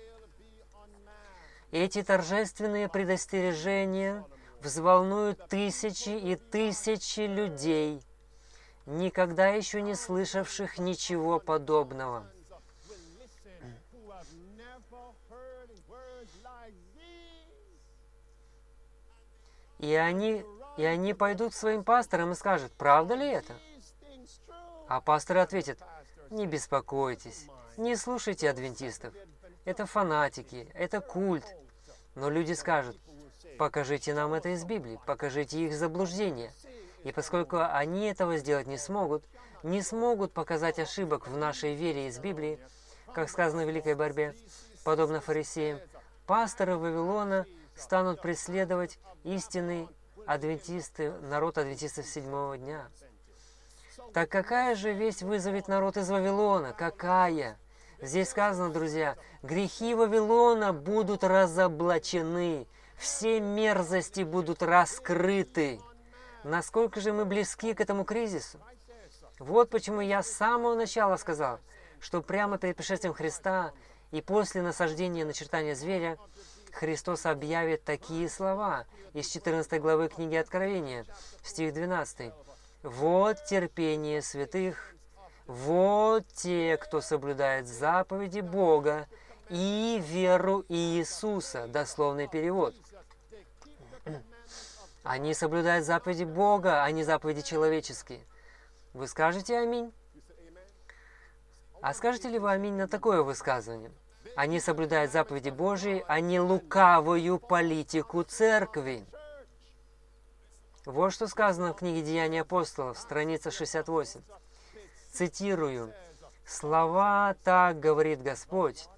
Эти торжественные предостережения взволнуют тысячи и тысячи людей, никогда еще не слышавших ничего подобного. И они пойдут к своим пасторам и скажут: правда ли это? А пасторы ответят: не беспокойтесь, не слушайте адвентистов. Это фанатики, это культ. Но люди скажут: покажите нам это из Библии, покажите их заблуждения. И поскольку они этого сделать не смогут показать ошибок в нашей вере из Библии, как сказано в Великой борьбе, подобно фарисеям, пасторы Вавилона станут преследовать истинный народ адвентистов седьмого дня. Так какая же весть вызовет народ из Вавилона? Какая? Здесь сказано, друзья, грехи Вавилона будут разоблачены, все мерзости будут раскрыты. Насколько же мы близки к этому кризису? Вот почему я с самого начала сказал, что прямо перед пришествием Христа и после насаждения начертания зверя Христос объявит такие слова из 14 главы книги Откровения, стих 12. «Вот терпение святых, вот те, кто соблюдает заповеди Бога и веру Иисуса». Дословный перевод. Они соблюдают заповеди Бога, а не заповеди человеческие. Вы скажете аминь? А скажете ли вы аминь на такое высказывание? Они соблюдают заповеди Божьи, а не лукавую политику церкви. Вот что сказано в книге «Деяния апостолов», страница 68. Цитирую. «Слова так говорит Господь».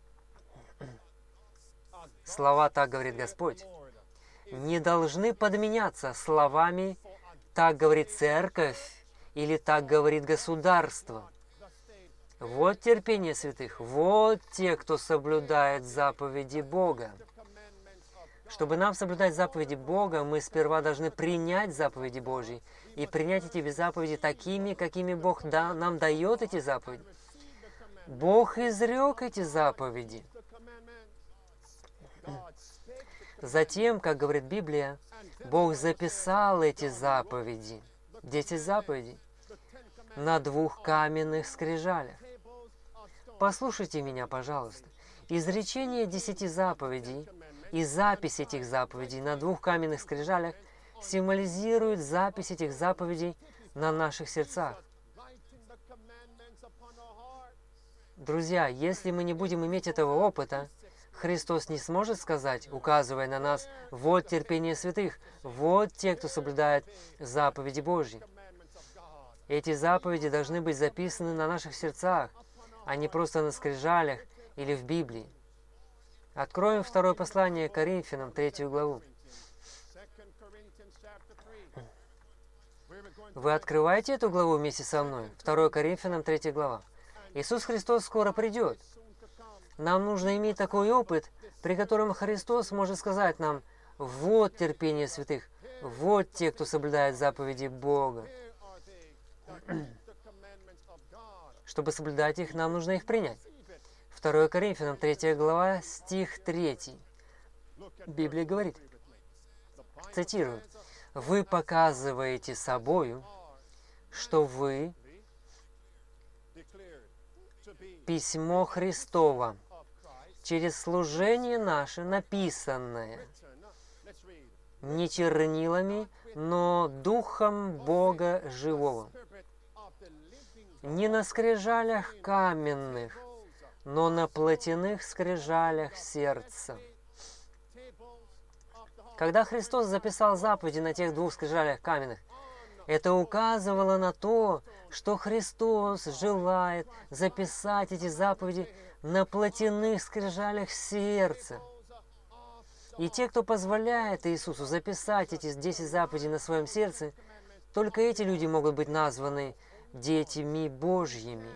Слова так говорит Господь. Не должны подменяться словами «так говорит церковь» или «так говорит государство». Вот терпение святых, вот те, кто соблюдает заповеди Бога. Чтобы нам соблюдать заповеди Бога, мы сперва должны принять заповеди Божьи и принять эти заповеди такими, какими Бог нам дает эти заповеди. Бог изрек эти заповеди. Затем, как говорит Библия, Бог записал эти заповеди, 10 заповедей, на 2 каменных скрижалях. Послушайте меня, пожалуйста. Изречение 10 заповедей и запись этих заповедей на 2 каменных скрижалях символизирует запись этих заповедей на наших сердцах. Друзья, если мы не будем иметь этого опыта, Христос не сможет сказать, указывая на нас, вот терпение святых, вот те, кто соблюдает заповеди Божьи. Эти заповеди должны быть записаны на наших сердцах, а не просто на скрижалях или в Библии. Откроем второе послание Коринфянам, 3 главу. Вы открываете эту главу вместе со мной? 2 Коринфянам, 3 глава. Иисус Христос скоро придет. Нам нужно иметь такой опыт, при котором Христос может сказать нам, вот терпение святых, вот те, кто соблюдает заповеди Бога. Чтобы соблюдать их, нам нужно их принять. 2 Коринфянам, 3 глава, стих 3. Библия говорит, цитирую, «Вы показываете собою, что вы письмо Христово, через служение наше написанное, не чернилами, но Духом Бога живого, не на скрижалях каменных, но на плотяных скрижалях сердца». Когда Христос записал заповеди на тех 2 скрижалях каменных, это указывало на то, что Христос желает записать эти заповеди на плотяных скрижалях сердца. И те, кто позволяет Иисусу записать эти 10 заповедей на своем сердце, только эти люди могут быть названы детьми Божьими.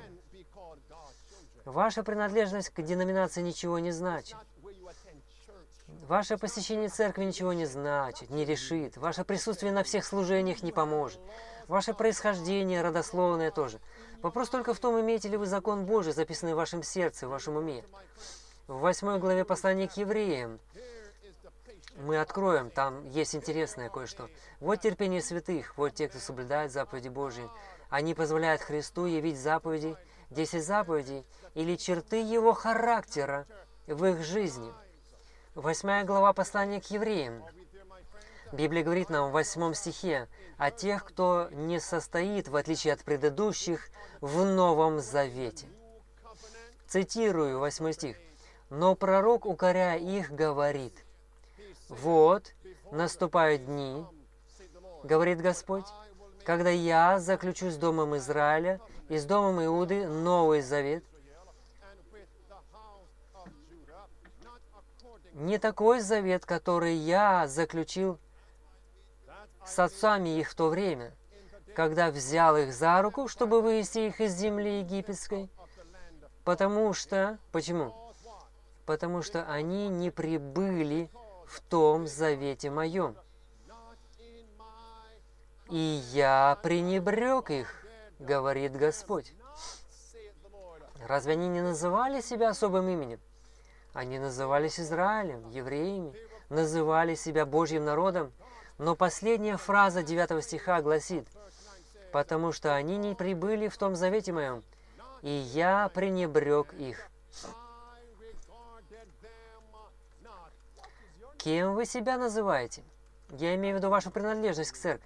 Ваша принадлежность к деноминации ничего не значит. Ваше посещение церкви ничего не значит, не решит. Ваше присутствие на всех служениях не поможет. Ваше происхождение родословное тоже. Вопрос только в том, имеете ли вы закон Божий, записанный в вашем сердце, в вашем уме. В 8 главе послания к евреям мы откроем, там есть интересное кое-что. Вот терпение святых, вот те, кто соблюдает заповеди Божьи. Они позволяют Христу явить заповеди, 10 заповедей или черты Его характера в их жизни. 8 глава послания к евреям. Библия говорит нам в 8 стихе о тех, кто не состоит, в отличие от предыдущих, в Новом Завете. Цитирую 8 стих. «Но пророк, укоряя их, говорит, вот наступают дни, говорит Господь, когда я заключу с домом Израиля и с домом Иуды Новый Завет, не такой завет, который я заключил с отцами их в то время, когда взял их за руку, чтобы вывести их из земли египетской, потому что... Почему? Потому что они не прибыли в том завете моем. И я пренебрег их, говорит Господь». Разве они не называли себя особым именем? Они назывались Израилем, евреями, называли себя Божьим народом. Но последняя фраза 9 стиха гласит, «Потому что они не прибыли в том завете моем, и я пренебрег их». Кем вы себя называете? Я имею в виду вашу принадлежность к церкви.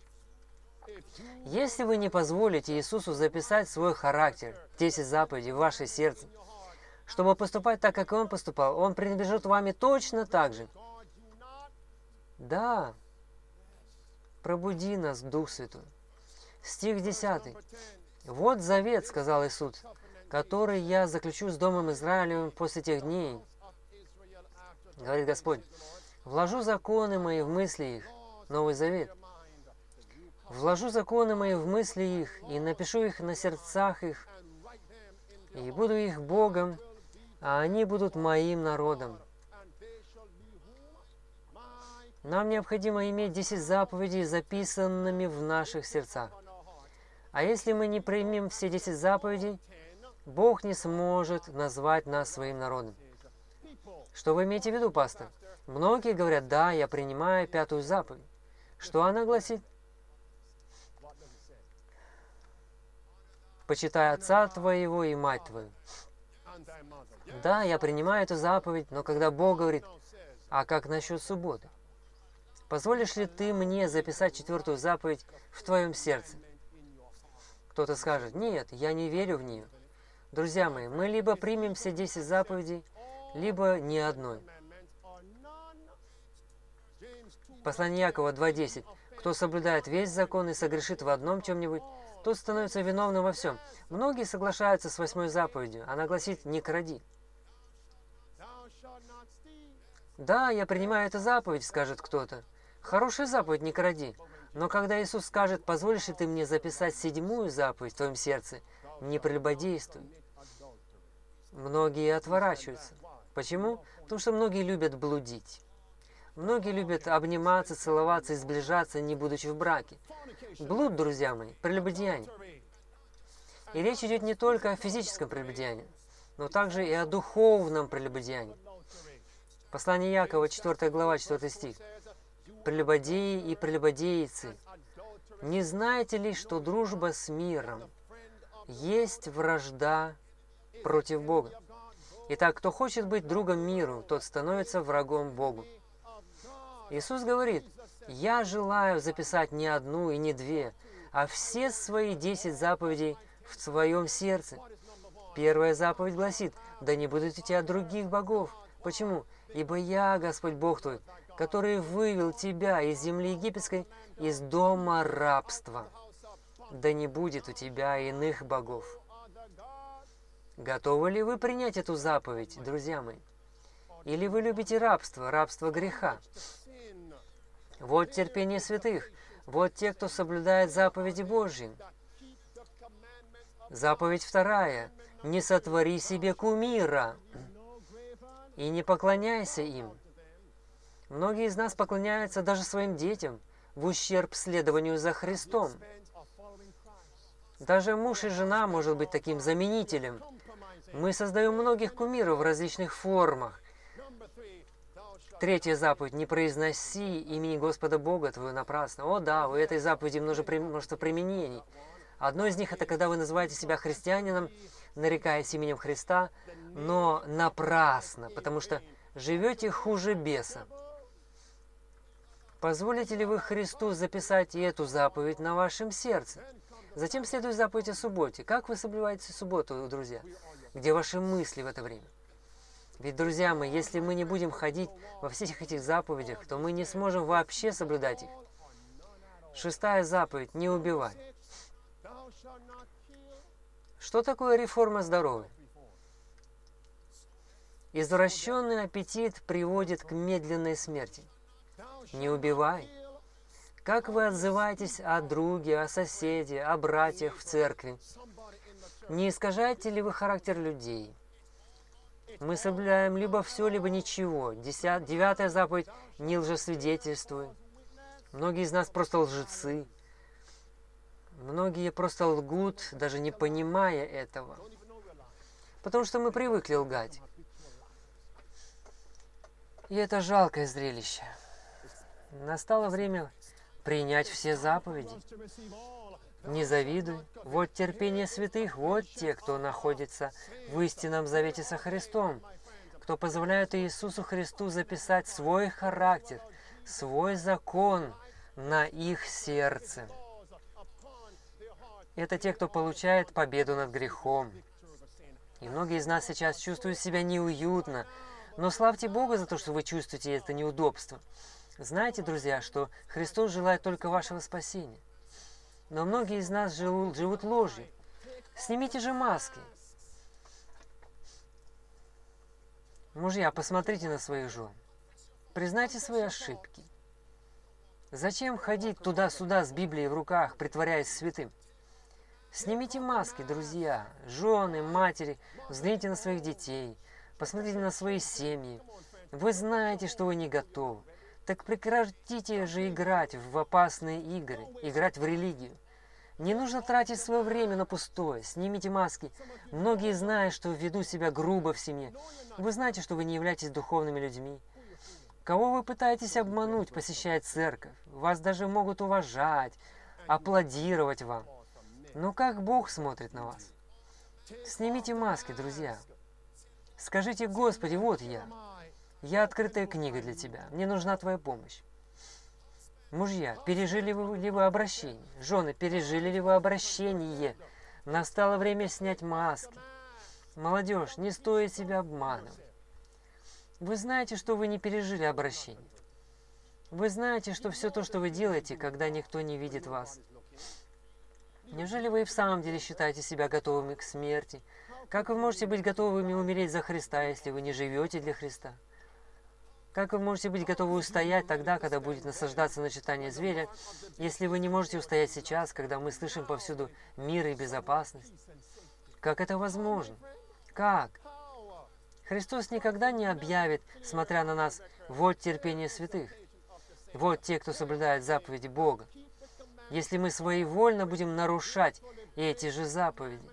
Если вы не позволите Иисусу записать свой характер, 10 заповедей в ваше сердце, чтобы поступать так, как Он поступал, Он принадлежит вами точно так же. Да, пробуди нас, Дух Святой. Стих 10. «Вот завет, — сказал Иисус, — который я заключу с Домом Израилевым после тех дней, говорит Господь, вложу законы мои в мысли их». Новый Завет. «Вложу законы мои в мысли их, и напишу их на сердцах их, и буду их Богом, а они будут моим народом». Нам необходимо иметь 10 заповедей, записанными в наших сердцах. А если мы не примем все 10 заповедей, Бог не сможет назвать нас своим народом. Что вы имеете в виду, пастор? Многие говорят, да, я принимаю 5-ю заповедь. Что она гласит? «Почитай отца твоего и мать твою». Да, я принимаю эту заповедь, но когда Бог говорит, а как насчет субботы? Позволишь ли ты мне записать 4-ю заповедь в твоем сердце? Кто-то скажет, нет, я не верю в нее. Друзья мои, мы либо примем все 10 заповедей, либо ни одной. Послание Якова 2:10. Кто соблюдает весь закон и согрешит в одном чем-нибудь, тот становится виновным во всем. Многие соглашаются с 8-й заповедью. Она гласит, не кради. Да, я принимаю эту заповедь, скажет кто-то. Хорошая заповедь, не кради. Но когда Иисус скажет, позволишь ли ты мне записать 7-ю заповедь в твоем сердце, не прелюбодействуй, многие отворачиваются. Почему? Потому что многие любят блудить. Многие любят обниматься, целоваться и сближаться, не будучи в браке. Блуд, друзья мои, прелюбодеяние. И речь идет не только о физическом прелюбодеянии, но также и о духовном прелюбодеянии. Послание Якова, 4 глава, 4 стих. «Прелюбодеи и прелюбодейцы, не знаете ли, что дружба с миром есть вражда против Бога? Итак, кто хочет быть другом миру, тот становится врагом Богу». Иисус говорит, «Я желаю записать не одну и не 2, а все свои 10 заповедей в своем сердце». 1-я заповедь гласит, «Да не будет у тебя других богов». Почему? «Ибо я, Господь Бог твой, который вывел тебя из земли египетской, из дома рабства. Да не будет у тебя иных богов». Готовы ли вы принять эту заповедь, друзья мои? Или вы любите рабство, рабство греха? Вот терпение святых, вот те, кто соблюдает заповеди Божьи. Заповедь 2. Не сотвори себе кумира и не поклоняйся им. Многие из нас поклоняются даже своим детям в ущерб следованию за Христом. Даже муж и жена может быть таким заменителем. Мы создаем многих кумиров в различных формах. 3-я заповедь. Не произноси имени Господа Бога твоего напрасно. О да, у этой заповеди множество применений. Одно из них — это когда вы называете себя христианином, нарекаясь именем Христа, но напрасно, потому что живете хуже беса. Позволите ли вы Христу записать и эту заповедь на вашем сердце? Затем следует заповедь о субботе. Как вы соблюдаете субботу, друзья? Где ваши мысли в это время? Ведь, друзья мои, если мы не будем ходить во всех этих заповедях, то мы не сможем вообще соблюдать их. 6-я заповедь – не убивай. Что такое реформа здоровья? Извращенный аппетит приводит к медленной смерти. Не убивай. Как вы отзываетесь о друге, о соседе, о братьях в церкви? Не искажаете ли вы характер людей? Мы соблюдаем либо все, либо ничего. 9-я заповедь – не лжесвидетельствуй. Многие из нас просто лжецы. Многие просто лгут, даже не понимая этого. Потому что мы привыкли лгать. И это жалкое зрелище. Настало время принять все заповеди. Не завидуй. Вот терпение святых, вот те, кто находится в истинном завете со Христом, кто позволяет Иисусу Христу записать свой характер, свой закон на их сердце. Это те, кто получает победу над грехом. И многие из нас сейчас чувствуют себя неуютно, но славьте Бога за то, что вы чувствуете это неудобство. Знаете, друзья, что Христос желает только вашего спасения. Но многие из нас живут ложью. Снимите же маски. Мужья, посмотрите на своих жен. Признайте свои ошибки. Зачем ходить туда-сюда с Библией в руках, притворяясь святым? Снимите маски, друзья, жены, матери, взгляните на своих детей, посмотрите на свои семьи. Вы знаете, что вы не готовы. Так прекратите же играть в опасные игры, играть в религию. Не нужно тратить свое время на пустое. Снимите маски. Многие знают, что ведут себя грубо в семье. Вы знаете, что вы не являетесь духовными людьми. Кого вы пытаетесь обмануть, посещая церковь? Вас даже могут уважать, аплодировать вам. Но как Бог смотрит на вас? Снимите маски, друзья. Скажите: Господи, вот я. Я открытая книга для Тебя. Мне нужна Твоя помощь. Мужья, пережили ли вы обращение? Жены, пережили ли вы обращение? Настало время снять маски. Молодежь, не стоит себя обманывать. Вы знаете, что вы не пережили обращение. Вы знаете, что все то, что вы делаете, когда никто не видит вас. Неужели вы и в самом деле считаете себя готовыми к смерти? Как вы можете быть готовыми умереть за Христа, если вы не живете для Христа? Как вы можете быть готовы устоять тогда, когда будет насаждаться начитание зверя, если вы не можете устоять сейчас, когда мы слышим повсюду мир и безопасность? Как это возможно? Как? Христос никогда не объявит, смотря на нас: вот терпение святых, вот те, кто соблюдает заповеди Бога. Если мы своевольно будем нарушать эти же заповеди.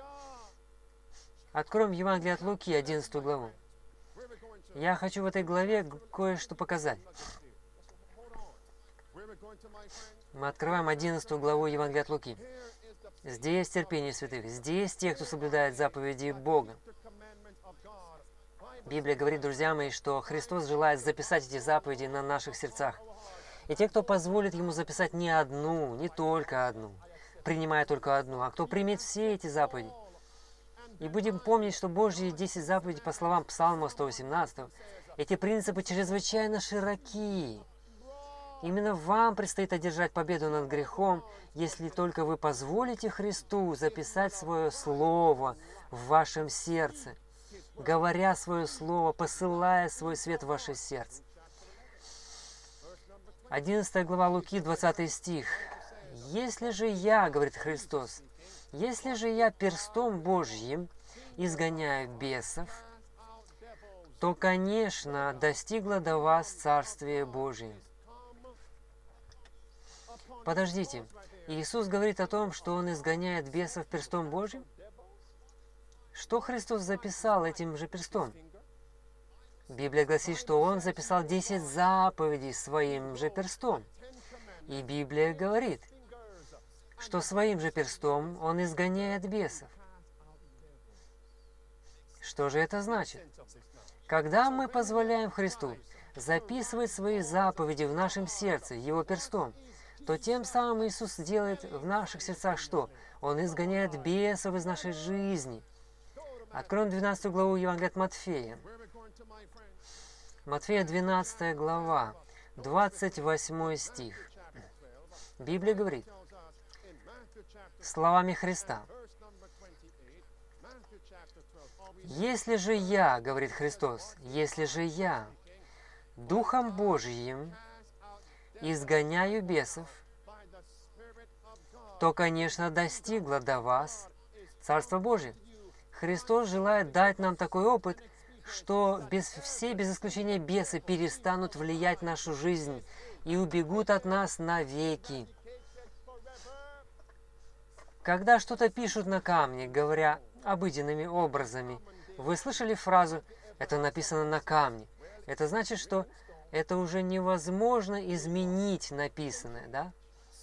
Откроем Евангелие от Луки, 11 главу. Я хочу в этой главе кое-что показать. Мы открываем 11 главу Евангелия от Луки. Здесь терпение святых, здесь те, кто соблюдает заповеди Бога. Библия говорит, друзья мои, что Христос желает записать эти заповеди на наших сердцах. И те, кто позволит Ему записать не одну, не только одну, принимая только одну, а кто примет все эти заповеди. И будем помнить, что Божьи 10 заповедей, по словам Псалма 118, эти принципы чрезвычайно широки. Именно вам предстоит одержать победу над грехом, если только вы позволите Христу записать свое Слово в вашем сердце, говоря свое Слово, посылая свой свет в ваше сердце. 11 глава Луки, 20 стих. «Если же я, — говорит Христос, — если же я перстом Божьим изгоняю бесов, то, конечно, достигло до вас Царствие Божие». Подождите, Иисус говорит о том, что Он изгоняет бесов перстом Божьим? Что Христос записал этим же перстом? Библия гласит, что Он записал 10 заповедей своим же перстом. И Библия говорит, что своим же перстом Он изгоняет бесов. Что же это значит? Когда мы позволяем Христу записывать свои заповеди в нашем сердце Его перстом, то тем самым Иисус делает в наших сердцах что? Он изгоняет бесов из нашей жизни. Откроем 12 главу Евангелия от Матфея. Матфея 12 глава, 28 стих. Библия говорит словами Христа: «Если же я, — говорит Христос, — если же я Духом Божьим изгоняю бесов, то, конечно, достигло до вас Царство Божие». Христос желает дать нам такой опыт, что все без исключения бесы перестанут влиять в нашу жизнь и убегут от нас навеки. Когда что-то пишут на камне, говоря обыденными образами, вы слышали фразу «это написано на камне»? Это значит, что это уже невозможно изменить написанное, да?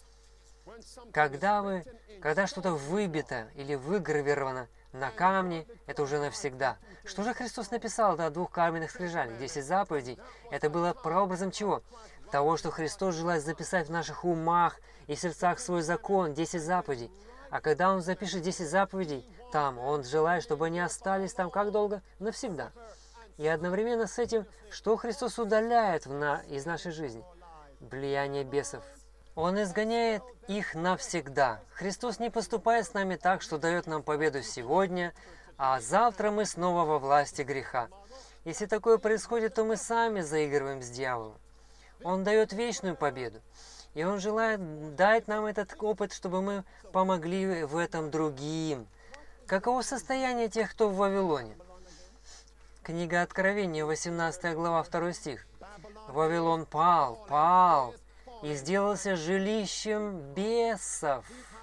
Когда что-то выбито или выгравировано на камне, это уже навсегда. Что же Христос написал на 2 каменных скрижалях? 10 заповедей. Это было прообразом чего? того, что Христос желает записать в наших умах и сердцах свой закон, 10 заповедей. А когда Он запишет 10 заповедей там, Он желает, чтобы они остались там как долго? Навсегда. И одновременно с этим, что Христос удаляет из нашей жизни? Влияние бесов. Он изгоняет их навсегда. Христос не поступает с нами так, что дает нам победу сегодня, а завтра мы снова во власти греха. Если такое происходит, то мы сами заигрываем с дьяволом. Он дает вечную победу. И Он желает дать нам этот опыт, чтобы мы помогли в этом другим. Каково состояние тех, кто в Вавилоне? Книга Откровения, 18 глава, 2 стих. «Вавилон пал, и сделался жилищем бесов,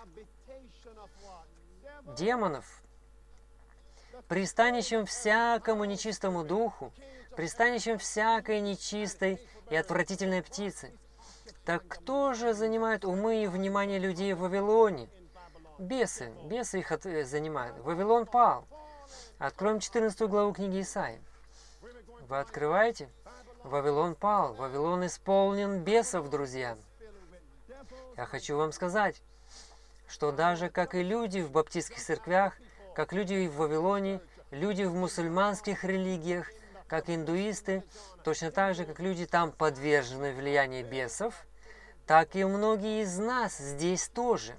демонов, пристанищем всякому нечистому духу, пристанищем всякой нечистой и отвратительной птицы». Так кто же занимает умы и внимание людей в Вавилоне? Бесы их занимают. Вавилон пал. Откроем 14 главу книги Исаии. Вы открываете? Вавилон пал. Вавилон исполнен бесов, друзья. Я хочу вам сказать, что даже как и люди в баптистских церквях, как люди в Вавилоне, люди в мусульманских религиях, как индуисты, точно так же, как люди там подвержены влиянию бесов, так и многие из нас здесь тоже.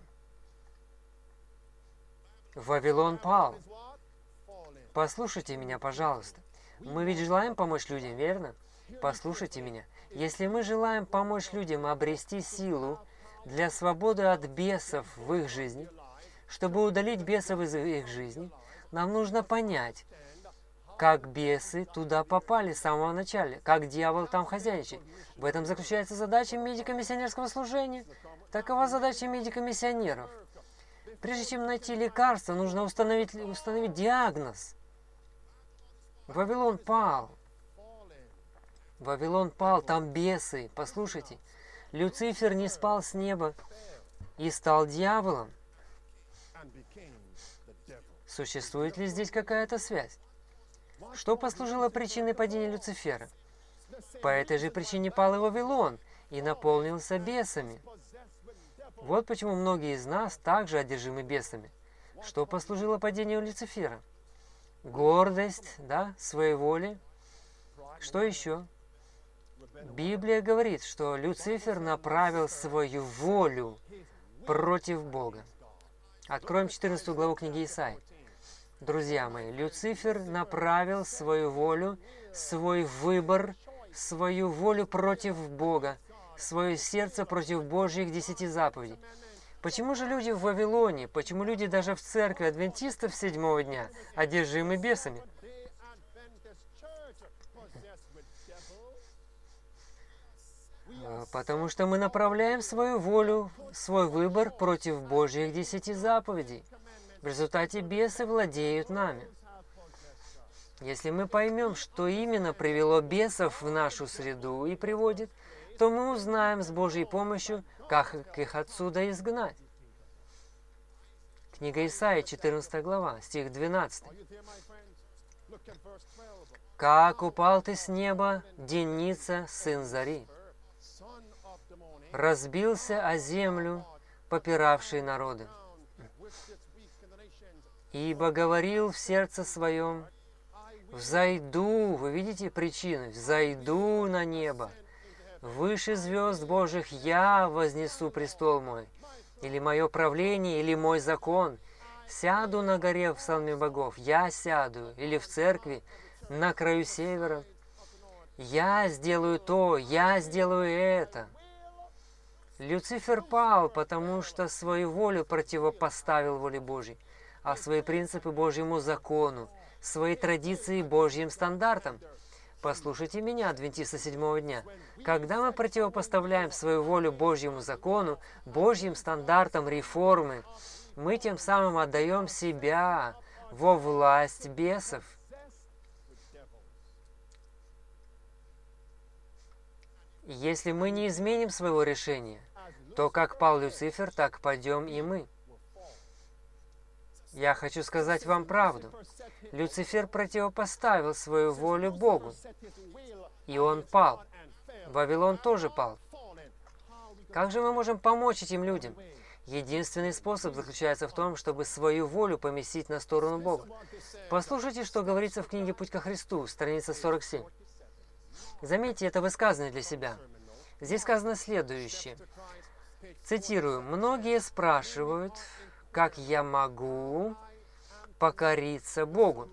Вавилон пал. Послушайте меня, пожалуйста. Мы ведь желаем помочь людям, верно? Послушайте меня. Если мы желаем помочь людям обрести силу для свободы от бесов в их жизни, чтобы удалить бесов из их жизни, нам нужно понять, как бесы туда попали с самого начала, как дьявол там хозяйничает. В этом заключается задача медико-миссионерского служения. Такова задача медико-миссионеров. Прежде чем найти лекарство, нужно установить диагноз. Вавилон пал. Вавилон пал, там бесы. Послушайте, Люцифер не спал с неба и стал дьяволом. Существует ли здесь какая-то связь? Что послужило причиной падения Люцифера? По этой же причине пал и Вавилон и наполнился бесами. Вот почему многие из нас также одержимы бесами. Что послужило падению Люцифера? Гордость, да, своеволие. Что еще? Библия говорит, что Люцифер направил свою волю против Бога. Откроем 14 главу книги Исаии. Друзья мои, Люцифер направил свою волю, свой выбор, свою волю против Бога, свое сердце против Божьих 10 заповедей. Почему же люди в Вавилоне, почему люди даже в церкви адвентистов 7-го дня одержимы бесами? Потому что мы направляем свою волю, свой выбор против Божьих 10 заповедей. В результате бесы владеют нами. Если мы поймем, что именно привело бесов в нашу среду и приводит, то мы узнаем с Божьей помощью, как их отсюда изгнать. Книга Исаии, 14 глава, стих 12. «Как упал ты с неба, Деница, сын зари, разбился о землю, попиравший народы. Ибо говорил в сердце своем, взойду», вы видите причину, «взойду на небо, выше звезд Божьих я вознесу престол мой, или мое правление, или мой закон, сяду на горе в псалме богов, я сяду, или в церкви на краю севера, я сделаю то, я сделаю это». Люцифер пал, потому что свою волю противопоставил воле Божьей, а свои принципы Божьему закону, свои традиции Божьим стандартам. Послушайте меня, адвентисты 7-го дня. Когда мы противопоставляем свою волю Божьему закону, Божьим стандартам реформы, мы тем самым отдаем себя во власть бесов. Если мы не изменим своего решения, то как пал Люцифер, так падем и мы. Я хочу сказать вам правду. Люцифер противопоставил свою волю Богу, и он пал. Вавилон тоже пал. Как же мы можем помочь этим людям? Единственный способ заключается в том, чтобы свою волю поместить на сторону Бога. Послушайте, что говорится в книге «Путь ко Христу», страница 47. Заметьте, это высказывание для себя. Здесь сказано следующее. Цитирую. «Многие спрашивают, как я могу покориться Богу.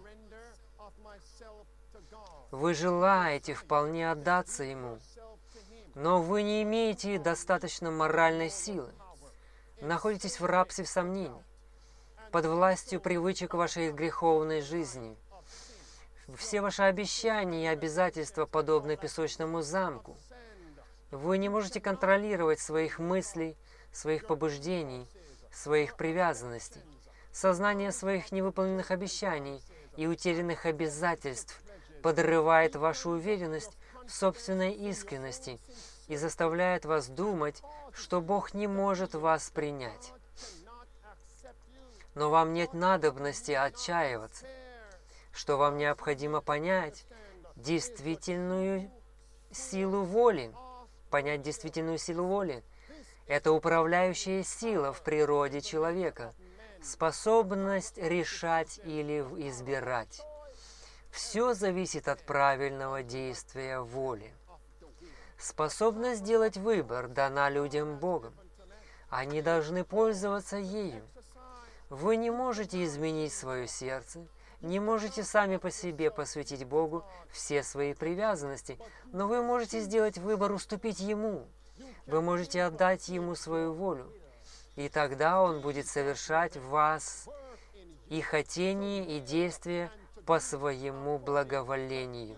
Вы желаете вполне отдаться Ему, но вы не имеете достаточно моральной силы. Находитесь в рабстве сомнений, под властью привычек вашей греховной жизни. Все ваши обещания и обязательства подобны песочному замку. Вы не можете контролировать своих мыслей, своих побуждений, своих привязанностей. Сознание своих невыполненных обещаний и утерянных обязательств подрывает вашу уверенность в собственной искренности и заставляет вас думать, что Бог не может вас принять. Но вам нет надобности отчаиваться, что вам необходимо понять действительную силу воли. Понять действительную силу воли – это управляющая сила в природе человека, способность решать или избирать. Все зависит от правильного действия воли. Способность сделать выбор дана людям Богом. Они должны пользоваться ею. Вы не можете изменить свое сердце, не можете сами по себе посвятить Богу все свои привязанности, но вы можете сделать выбор уступить Ему. Вы можете отдать Ему свою волю, и тогда Он будет совершать в вас и хотения, и действия по своему благоволению.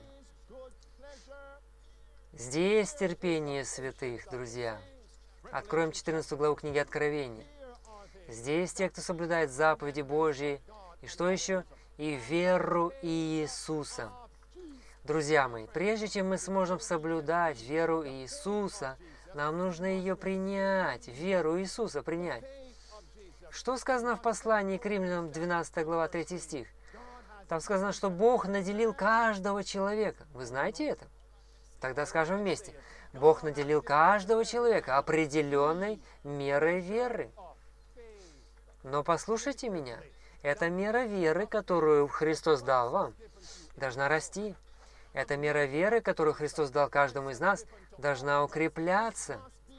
Здесь терпение святых, друзья. Откроем 14 главу книги Откровения. Здесь те, кто соблюдает заповеди Божьи, и что еще? И веру Иисуса. Друзья мои, прежде чем мы сможем соблюдать веру Иисуса, нам нужно ее принять, веру Иисуса принять. Что сказано в послании к Римлянам, 12 глава, 3 стих? Там сказано, что Бог наделил каждого человека. Вы знаете это? Тогда скажем вместе. Бог наделил каждого человека определенной мерой веры. Но послушайте меня. Эта мера веры, которую Христос дал вам, должна расти. Эта мера веры, которую Христос дал каждому из нас, должна укрепляться.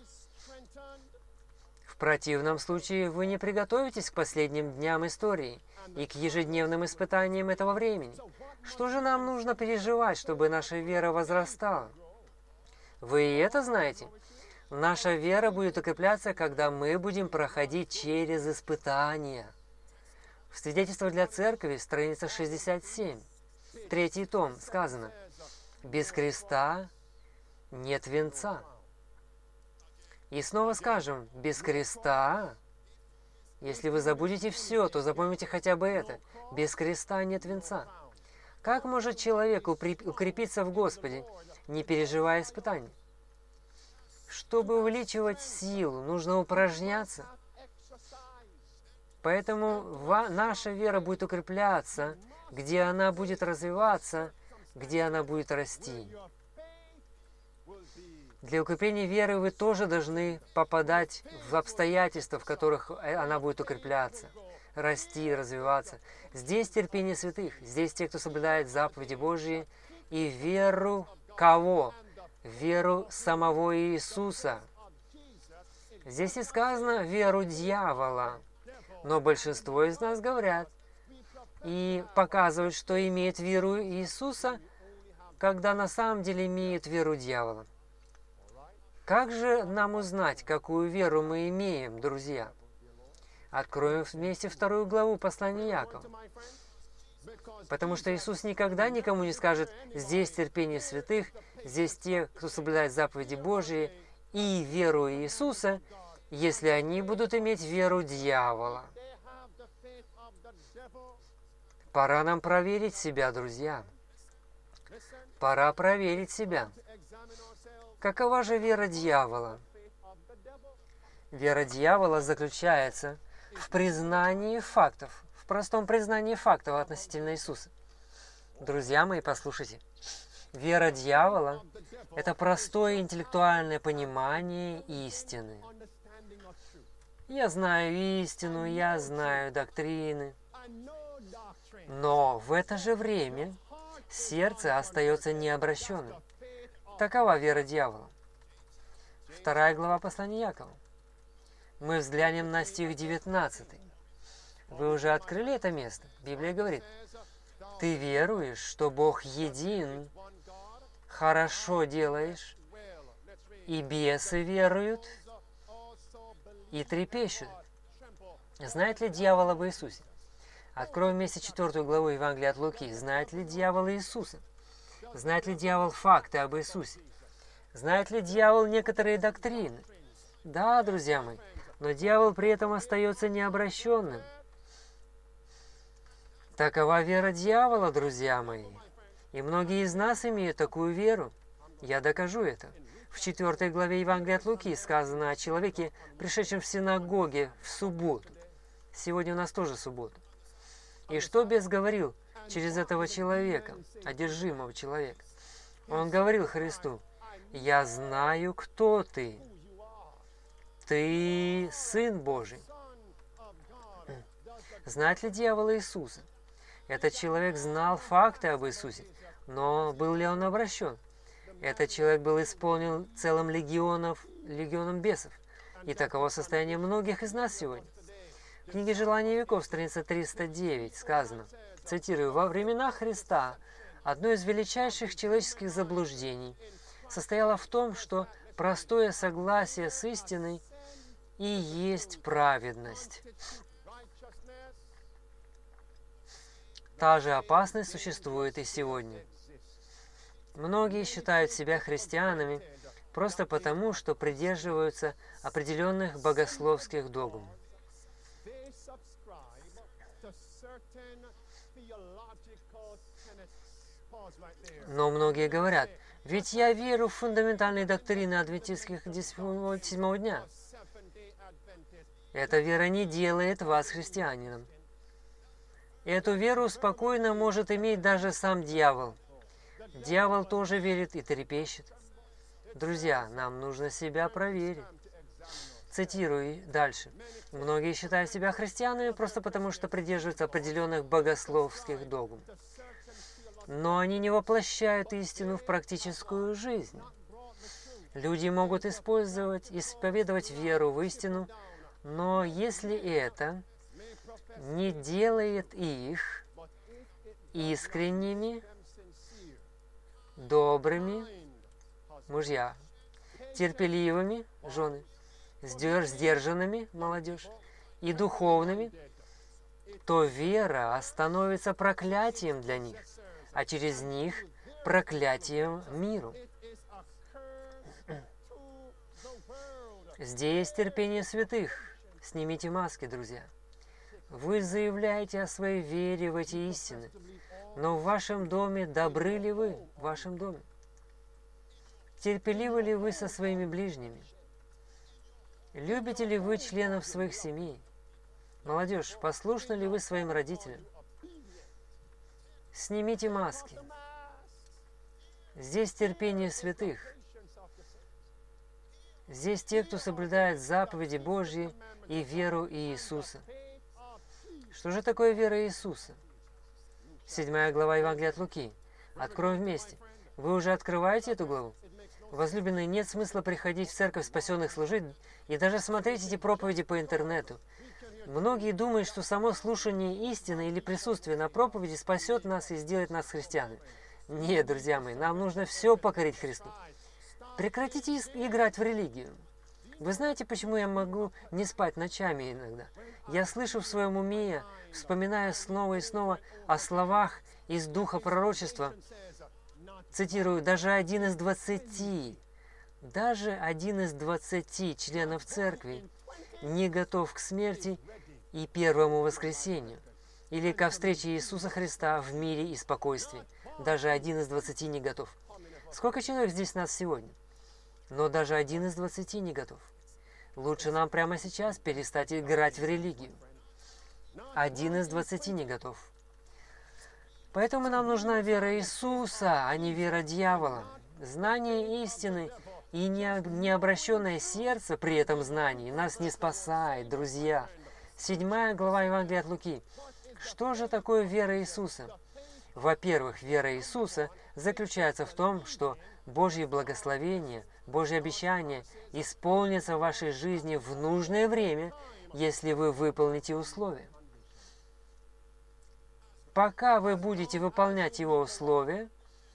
В противном случае вы не приготовитесь к последним дням истории и к ежедневным испытаниям этого времени. Что же нам нужно переживать, чтобы наша вера возрастала? Вы и это знаете. Наша вера будет укрепляться, когда мы будем проходить через испытания. В «Свидетельство для церкви», страница 67, 3 том, сказано: «Без креста нет венца». И снова скажем: без креста, если вы забудете все, то запомните хотя бы это: без креста нет венца. Как может человек укрепиться в Господе, не переживая испытаний? Чтобы увеличивать силу, нужно упражняться. Поэтому наша вера будет укрепляться, где она будет развиваться, где она будет расти. Для укрепления веры вы тоже должны попадать в обстоятельства, в которых она будет укрепляться, расти, развиваться. Здесь терпение святых, здесь те, кто соблюдает заповеди Божьи, и веру кого? Веру самого Иисуса. Здесь не сказано веру дьявола, но большинство из нас говорят и показывают, что имеют веру Иисуса, когда на самом деле имеют веру дьявола. Как же нам узнать, какую веру мы имеем, друзья? Откроем вместе 2 главу послания Иакова. Потому что Иисус никогда никому не скажет: здесь терпение святых, здесь те, кто соблюдает заповеди Божии и веру Иисуса, если они будут иметь веру дьявола. Пора нам проверить себя, друзья. Пора проверить себя. Какова же вера дьявола? Вера дьявола заключается в признании фактов, в простом признании фактов относительно Иисуса. Друзья мои, послушайте. Вера дьявола Это простое интеллектуальное понимание истины. Я знаю истину, я знаю доктрины. Но в это же время сердце остается необращенным. Такова вера дьявола. 2 глава послания Якова. Мы взглянем на стих 19. Вы уже открыли это место? Библия говорит: «Ты веруешь, что Бог един, хорошо делаешь, и бесы веруют, и трепещут». Знает ли дьявол об Иисусе? Откроем вместе 4 главу Евангелия от Луки. Знает ли дьявол Иисуса? Знает ли дьявол факты об Иисусе? Знает ли дьявол некоторые доктрины? Да, друзья мои, но дьявол при этом остается необращенным. Такова вера дьявола, друзья мои. И многие из нас имеют такую веру. Я докажу это. В 4 главе Евангелия от Луки сказано о человеке, пришедшем в синагоге в субботу. Сегодня у нас тоже суббота. И что бес говорил через этого человека, одержимого человека? Он говорил Христу: «Я знаю, кто ты. Ты Сын Божий». Знает ли дьявол Иисуса? Этот человек знал факты об Иисусе, но был ли он обращен? Этот человек был исполнен целым легионом бесов. И таково состояние многих из нас сегодня. В книге «Желание веков», страница 309, сказано, цитирую: «Во времена Христа одно из величайших человеческих заблуждений состояло в том, что простое согласие с истиной и есть праведность». Та же опасность существует и сегодня. Многие считают себя христианами просто потому, что придерживаются определенных богословских догм. Но многие говорят: «Ведь я верю в фундаментальные доктрины адвентистских 7-го дня». Эта вера не делает вас христианином. Эту веру спокойно может иметь даже сам дьявол. Дьявол тоже верит и трепещет. Друзья, нам нужно себя проверить. Цитирую дальше. Многие считают себя христианами просто потому, что придерживаются определенных богословских догм. Но они не воплощают истину в практическую жизнь. Люди могут исповедовать веру в истину, но если это не делает их искренними, добрыми мужья, терпеливыми жены, сдержанными молодежь и духовными, то вера становится проклятием для них, а через них проклятием миру. Здесь терпение святых. Снимите маски, друзья. Вы заявляете о своей вере в эти истины, но в вашем доме добры ли вы? В вашем доме? Терпеливы ли вы со своими ближними? Любите ли вы членов своих семей? Молодежь, послушны ли вы своим родителям? Снимите маски. Здесь терпение святых. Здесь те, кто соблюдает заповеди Божьи и веру Иисуса. Что же такое вера Иисуса? 7 глава Евангелия от Луки. Откроем вместе. Вы уже открываете эту главу? Возлюбленные, нет смысла приходить в церковь спасенных служить и даже смотреть эти проповеди по интернету. Многие думают, что само слушание истины или присутствие на проповеди спасет нас и сделает нас христианами. Нет, друзья мои, нам нужно все покорить Христу. Прекратите играть в религию. Вы знаете, почему я могу не спать ночами иногда? Я слышу в своем уме, вспоминая снова и снова о словах из духа пророчества. Цитирую: даже один из 20 членов церкви не готов к смерти и первому воскресению, или ко встрече Иисуса Христа в мире и спокойствии. Даже один из 20 не готов. Сколько человек здесь нас сегодня? Но даже один из 20 не готов. Лучше нам прямо сейчас перестать играть в религию. Один из 20 не готов. Поэтому нам нужна вера Иисуса, а не вера дьявола. Знание истины и необращенное сердце при этом знании нас не спасает, друзья. 7 глава Евангелия от Луки. Что же такое вера Иисуса? Во-первых, вера Иисуса заключается в том, что Божье благословение, Божье обещание исполнится в вашей жизни в нужное время, если вы выполните условия. Пока вы будете выполнять Его условия,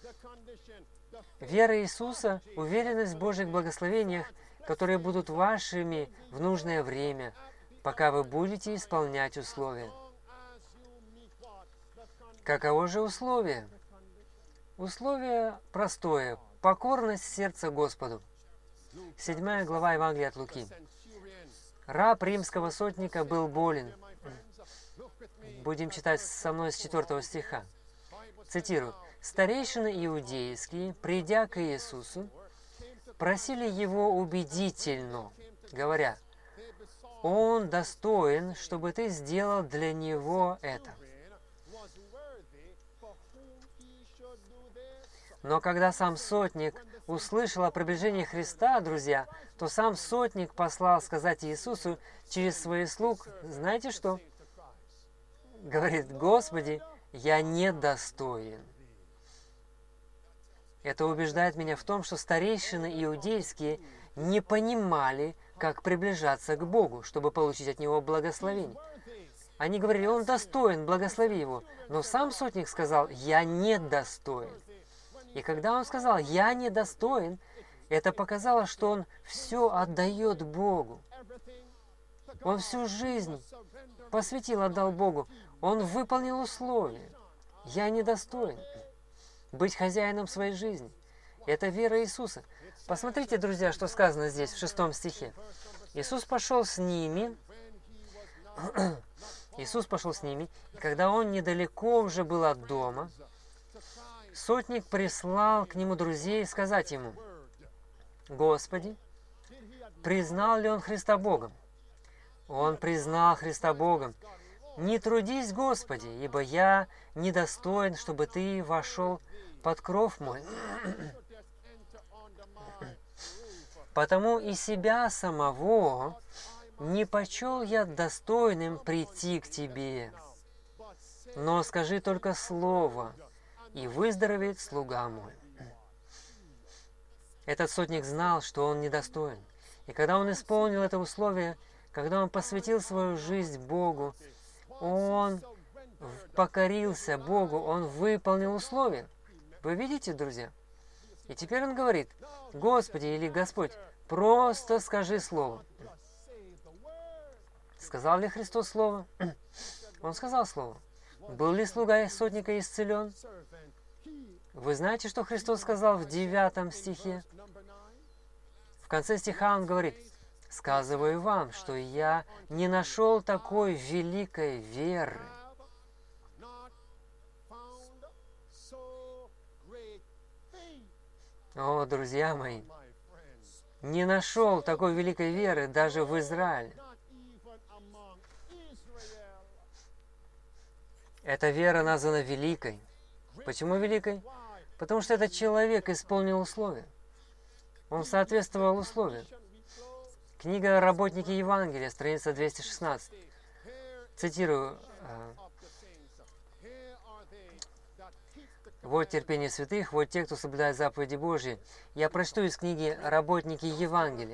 вера Иисуса, уверенность в Божьих благословениях, которые будут вашими в нужное время, пока вы будете исполнять условия. Каково же условие? Условие простое. Покорность сердца Господу. 7 глава Евангелия от Луки. Раб римского сотника был болен. Будем читать со мной с 4 стиха. Цитирую. «Старейшины иудейские, придя к Иисусу, просили Его убедительно, говоря, Он достоин, чтобы Ты сделал для Него это». Но когда сам сотник услышал о приближении Христа, друзья, то сам сотник послал сказать Иисусу через своих слуг, знаете что? Говорит, «Господи, я недостоин». Это убеждает меня в том, что старейшины иудейские не понимали, как приближаться к Богу, чтобы получить от Него благословение. Они говорили, Он достоин, благослови Его. Но сам сотник сказал, «Я недостоин». И когда он сказал «я недостоин», это показало, что он все отдает Богу. Он всю жизнь посвятил, отдал Богу. Он выполнил условия. «Я недостоин» быть хозяином своей жизни. Это вера Иисуса. Посмотрите, друзья, что сказано здесь в 6 стихе. Иисус пошел с ними, и когда он недалеко уже был от дома, сотник прислал к нему друзей сказать ему, «Господи, признал ли он Христа Богом?» Он признал Христа Богом. «Не трудись, Господи, ибо я недостоин, чтобы Ты вошел под кров мой. Потому и себя самого не почел я достойным прийти к Тебе. Но скажи только слово, и выздоровеет слуга мой». Этот сотник знал, что он недостоин. И когда он исполнил это условие, когда он посвятил свою жизнь Богу, он покорился Богу, он выполнил условия. Вы видите, друзья? И теперь он говорит, «Господи» или «Господь, просто скажи слово». Сказал ли Христос слово? Он сказал слово. Был ли слуга сотника исцелен? Вы знаете, что Христос сказал в 9 стихе? В конце стиха Он говорит, «Сказываю вам, что я не нашел такой великой веры». О, друзья мои, не нашел такой великой веры даже в Израиле. Эта вера названа великой. Почему великой? Потому что этот человек исполнил условия. Он соответствовал условиям. Книга «Работники Евангелия», страница 216. Цитирую. «Вот терпение святых, вот те, кто соблюдает заповеди Божьи». Я прочту из книги «Работники Евангелия».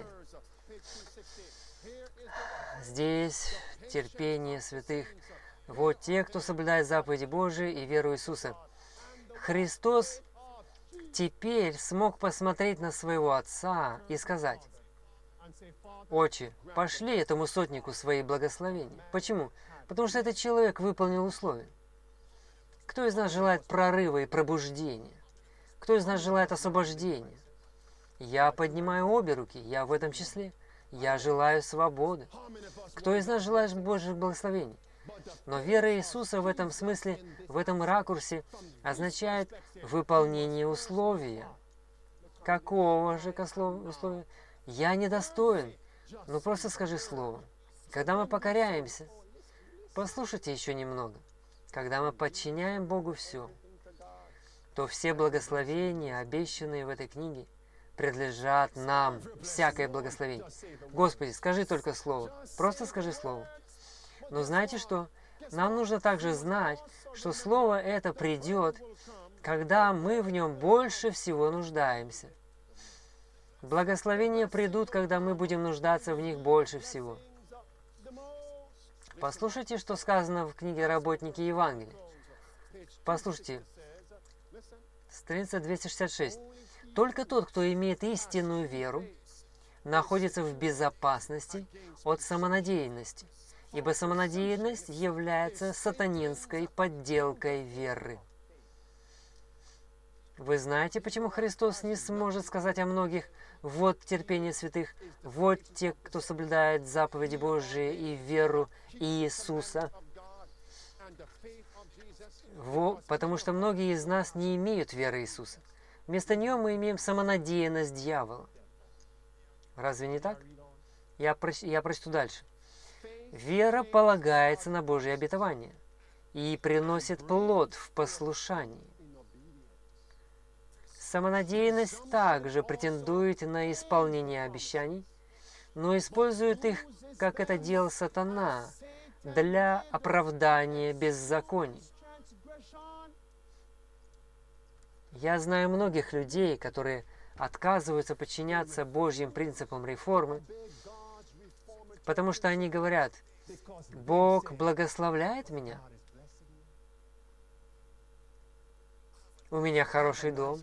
Здесь терпение святых. Вот те, кто соблюдает заповеди Божьи и веру Иисуса. Христос теперь смог посмотреть на своего Отца и сказать, «Отче, пошли этому сотнику свои благословения». Почему? Потому что этот человек выполнил условия. Кто из нас желает прорыва и пробуждения? Кто из нас желает освобождения? Я поднимаю обе руки, я в этом числе. Я желаю свободы. Кто из нас желает Божьих благословений? Но вера Иисуса в этом смысле, в этом ракурсе, означает выполнение условия. Какого же условия? Я недостоин. Ну просто скажи слово. Когда мы покоряемся, послушайте еще немного. Когда мы подчиняем Богу все, то все благословения, обещанные в этой книге, принадлежат нам, всякое благословение. Господи, скажи только слово, просто скажи слово. Но знаете что? Нам нужно также знать, что слово это придет, когда мы в нем больше всего нуждаемся. Благословения придут, когда мы будем нуждаться в них больше всего. Послушайте, что сказано в книге «Работники Евангелия». Послушайте, страница 266. «Только тот, кто имеет истинную веру, находится в безопасности от самонадеянности, ибо самонадеянность является сатанинской подделкой веры». Вы знаете, почему Христос не сможет сказать о многих: «Вот терпение святых, вот те, кто соблюдает заповеди Божии и веру Иисуса». Потому что многие из нас не имеют веры Иисуса. Вместо нее мы имеем самонадеянность дьявола. Разве не так? Я прочту дальше. «Вера полагается на Божье обетование и приносит плод в послушании». Самонадеянность также претендует на исполнение обещаний, но использует их, как это делал сатана, для оправдания беззаконий. Я знаю многих людей, которые отказываются подчиняться Божьим принципам реформы, потому что они говорят: «Бог благословляет меня, у меня хороший дом,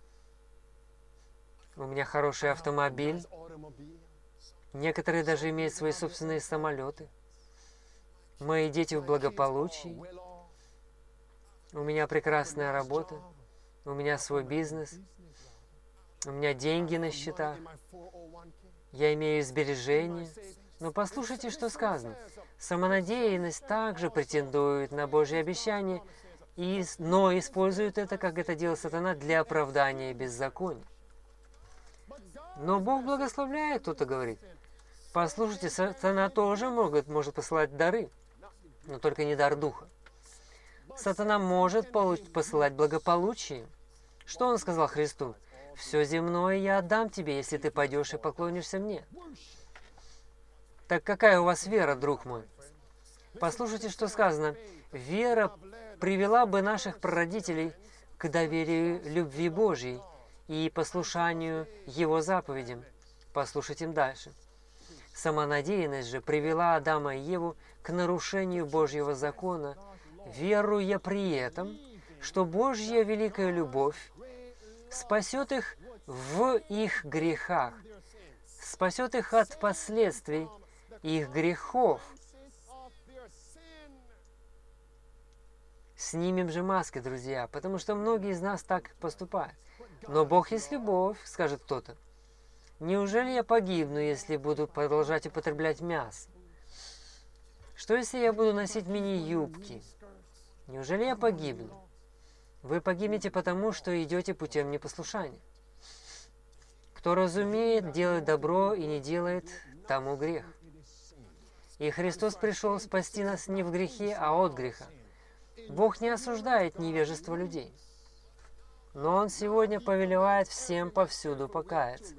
у меня хороший автомобиль, некоторые даже имеют свои собственные самолеты, мои дети в благополучии, у меня прекрасная работа, у меня свой бизнес, у меня деньги на счетах, я имею сбережения». Но послушайте, что сказано. Самонадеянность также претендует на Божьи обещания, но использует это, как это делал сатана, для оправдания беззакония. Но Бог благословляет, кто-то говорит. Послушайте, сатана тоже может посылать дары, но только не дар духа. Сатана может посылать благополучие. Что он сказал Христу? «Все земное я отдам тебе, если ты пойдешь и поклонишься мне». Так какая у вас вера, друг мой? Послушайте, что сказано. Вера привела бы наших прародителей к доверию любви Божьей и послушанию Его заповедям. Послушайте дальше. Самонадеянность же привела Адама и Еву к нарушению Божьего закона, веруя при этом, что Божья великая любовь спасет их в их грехах, спасет их от последствий их грехов. Снимем же маски, друзья, потому что многие из нас так поступают. Но Бог есть любовь, скажет кто-то. Неужели я погибну, если буду продолжать употреблять мясо? Что, если я буду носить мини-юбки? Неужели я погибну? Вы погибнете потому, что идете путем непослушания. Кто разумеет делать добро и не делает, тому грех. И Христос пришел спасти нас не в грехе, а от греха. Бог не осуждает невежество людей, но Он сегодня повелевает всем повсюду покаяться.